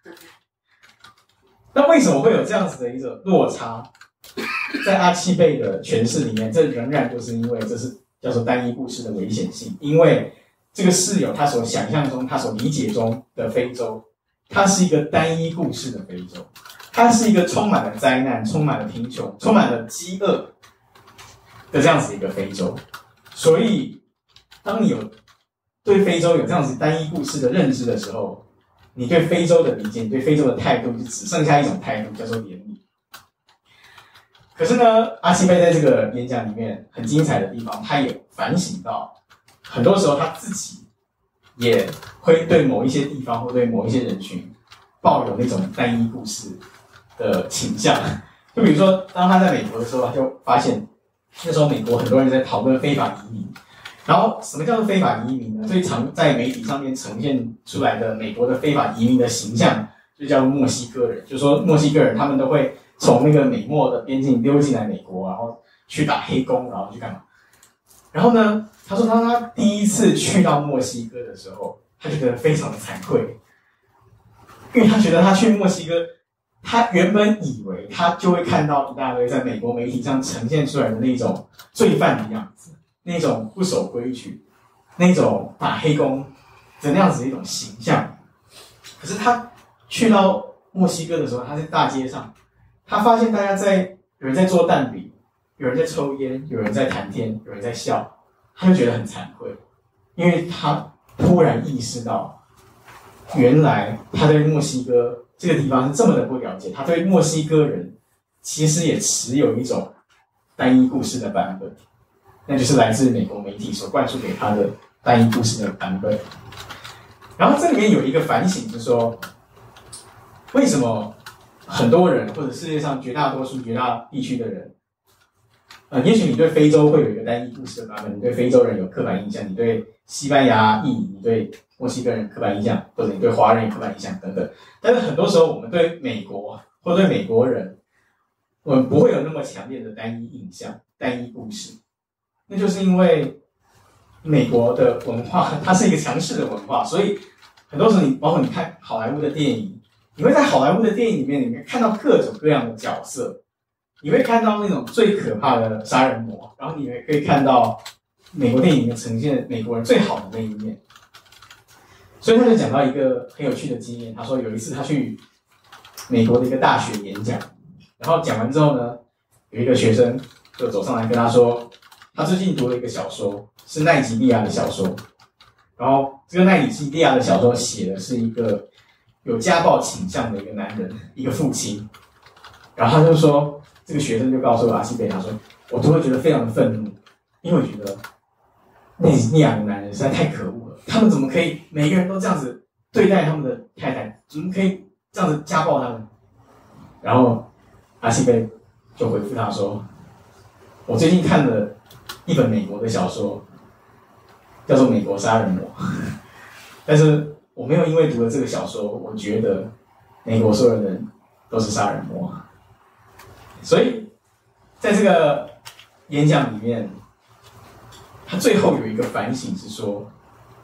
那为什么会有这样子的一种落差？在阿西贝的诠释里面，这仍然就是因为这是叫做单一故事的危险性，因为这个室友他所想象中、他所理解中的非洲，它是一个单一故事的非洲，它是一个充满了灾难、充满了贫穷、充满了饥饿的这样子一个非洲。所以，当你有对非洲有这样子单一故事的认知的时候，你对非洲的理解、你对非洲的态度，就只剩下一种态度，叫做怜悯。可是呢，阿西贝在这个演讲里面很精彩的地方，他也反省到，很多时候他自己也会对某一些地方或对某一些人群抱有那种单一故事的倾向。就比如说，当他在美国的时候，他就发现那时候美国很多人在讨论非法移民。然后，什么叫做非法移民呢？最常在媒体上面呈现出来的美国的非法移民的形象，就叫做墨西哥人。就说墨西哥人他们都会从那个美墨的边境溜进来美国，然后去打黑工，然后去干嘛？然后呢，他说当他第一次去到墨西哥的时候，他就觉得非常的惭愧，因为他觉得他去墨西哥，他原本以为他就会看到一大堆在美国媒体上呈现出来的那种罪犯的样子。那种不守规矩，那种打黑工的那样子的一种形象。可是他去到墨西哥的时候，他在大街上，他发现大家在有人在做蛋饼，有人在抽烟，有人在谈天，有人在笑，他就觉得很惭愧，因为他突然意识到，原来他对墨西哥这个地方是这么的不了解，他对墨西哥人其实也持有一种单一故事的版本。那就是来自美国媒体所灌输给他的单一故事的版本。然后这里面有一个反省，就是说，为什么很多人或者世界上绝大多数、绝大地区的人，呃，也许你对非洲会有一个单一故事的版本，你对非洲人有刻板印象，你对西班牙裔、你对墨西哥人刻板印象，或者你对华人有刻板印象等等。但是很多时候，我们对美国或对美国人，我们不会有那么强烈的单一印象、单一故事。那就是因为美国的文化，它是一个强势的文化，所以很多时候你，包括你看好莱坞的电影，你会在好莱坞的电影里面，里面看到各种各样的角色，你会看到那种最可怕的杀人魔，然后你也可以看到美国电影里面呈现美国人最好的那一面。所以他就讲到一个很有趣的经验，他说有一次他去美国的一个大学演讲，然后讲完之后呢，有一个学生就走上来跟他说，他最近读了一个小说，是奈及利亚的小说。然后这个奈及利亚的小说写的是一个有家暴倾向的一个男人，一个父亲。然后他就说，这个学生就告诉阿西贝，他说，我都会觉得非常的愤怒，因为我觉得奈及利亚的男人实在太可恶了，他们怎么可以每个人都这样子对待他们的太太，怎么可以这样子家暴他们？然后阿西贝就回复他说，我最近看了一本美国的小说，叫做《美国杀人魔》，但是我没有因为读了这个小说，我觉得美国所有的人都是杀人魔。所以在这个演讲里面，他最后有一个反省是说，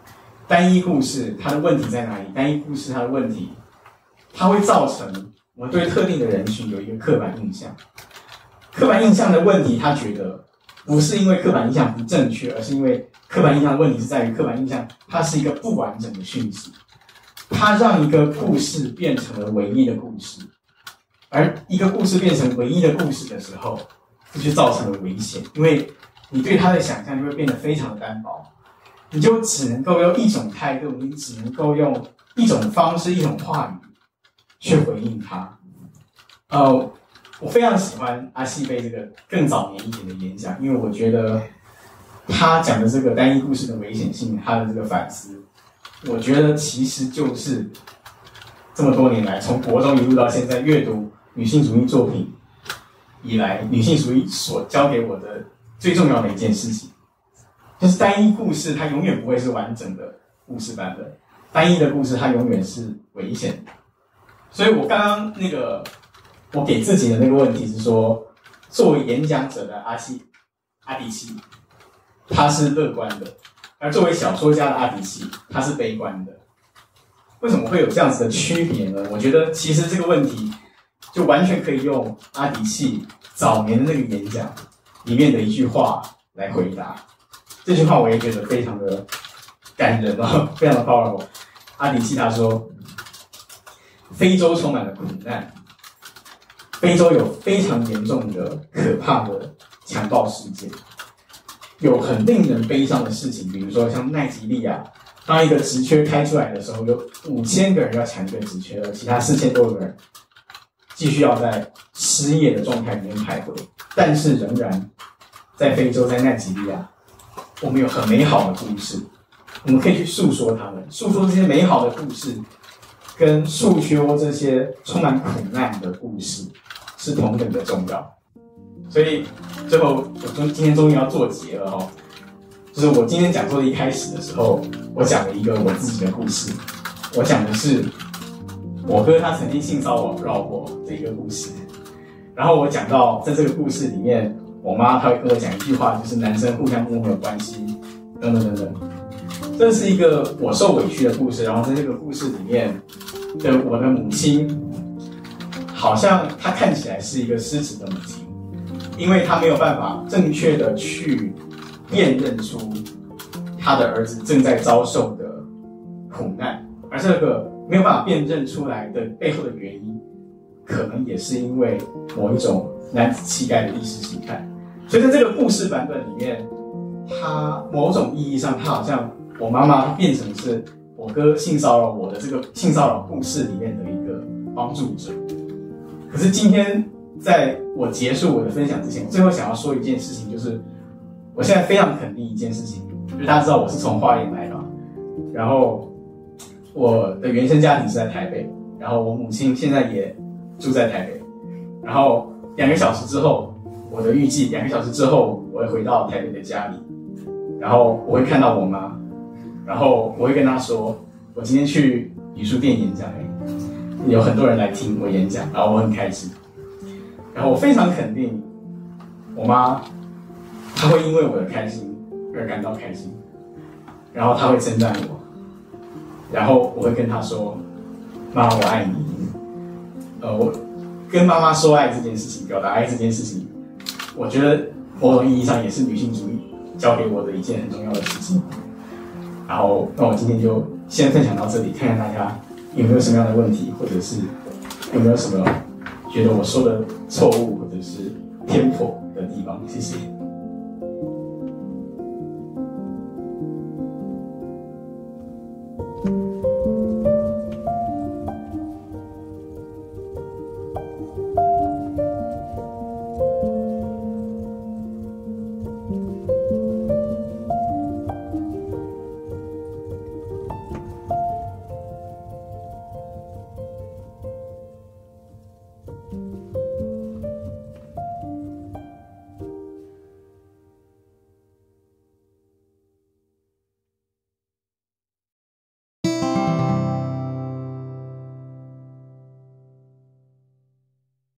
单一故事它的问题在哪里？单一故事它的问题，它会造成我们对特定的人群有一个刻板印象。刻板印象的问题，他觉得不是因为刻板印象不正确，而是因为刻板印象的问题是在于刻板印象它是一个不完整的讯息，它让一个故事变成了唯一的故事，而一个故事变成唯一的故事的时候，这就造成了危险，因为你对它的想象就会变得非常的单薄，你就只能够用一种态度，你只能够用一种方式、一种话语去回应它。呃，我非常喜欢阿西贝这个更早年一点的演讲，因为我觉得他讲的这个单一故事的危险性，他的这个反思，我觉得其实就是这么多年来，从国中一路到现在阅读女性主义作品以来，女性主义所教给我的最重要的一件事情，就是单一故事它永远不会是完整的故事版本，单一的故事它永远是危险的。所以我刚刚那个我给自己的那个问题是说，作为演讲者的阿西阿迪西，他是乐观的，而作为小说家的阿迪西，他是悲观的。为什么会有这样子的区别呢？我觉得其实这个问题就完全可以用阿迪西早年的那个演讲里面的一句话来回答。这句话我也觉得非常的感人哦，非常的 powerful。阿迪西他说，非洲充满了苦难，非洲有非常严重的可怕的强暴事件，有很令人悲伤的事情，比如说像奈及利亚，当一个职缺开出来的时候，有五千个人要抢一个职缺，而其他四千多个人继续要在失业的状态里面徘徊。但是仍然在非洲，在奈及利亚，我们有很美好的故事，我们可以去诉说它们，诉说这些美好的故事，跟诉说这些充满苦难的故事是同等的重要。所以最后我今天终于要做结了哦，就是我今天讲座的一开始的时候，我讲了一个我自己的故事，我讲的是我哥他曾经性骚扰我的一个故事。然后我讲到在这个故事里面，我妈她会跟我讲一句话，就是男生互相摸没有关系，等等等等。这是一个我受委屈的故事。然后在这个故事里面的我的母亲，好像她看起来是一个失职的母亲，因为她没有办法正确的去辨认出她的儿子正在遭受的苦难，而这个没有办法辨认出来的背后的原因，可能也是因为某一种男子气概的意识形态。所以在这个故事版本里面，它某种意义上，它好像我妈妈变成是我哥性骚扰我的这个性骚扰故事里面的一个帮助者。可是今天在我结束我的分享之前，我最后想要说一件事情，就是我现在非常肯定一件事情，就是大家知道我是从花莲来的，然后我的原生家庭是在台北，然后我母亲现在也住在台北，然后两个小时之后，我的预计两个小时之后我会回到台北的家里，然后我会看到我妈，然后我会跟她说，我今天去语书店演讲，有很多人来听我演讲，然后我很开心，然后我非常肯定，我妈她会因为我的开心而感到开心，然后她会称赞我，然后我会跟她说，妈，我爱你。呃，我跟妈妈说爱这件事情，表达爱这件事情，我觉得某种意义上也是女性主义教给我的一件很重要的事情。然后，那我今天就先分享到这里，看看大家有没有什么样的问题，或者是有没有什么觉得我说的错误或者是偏颇的地方。谢谢。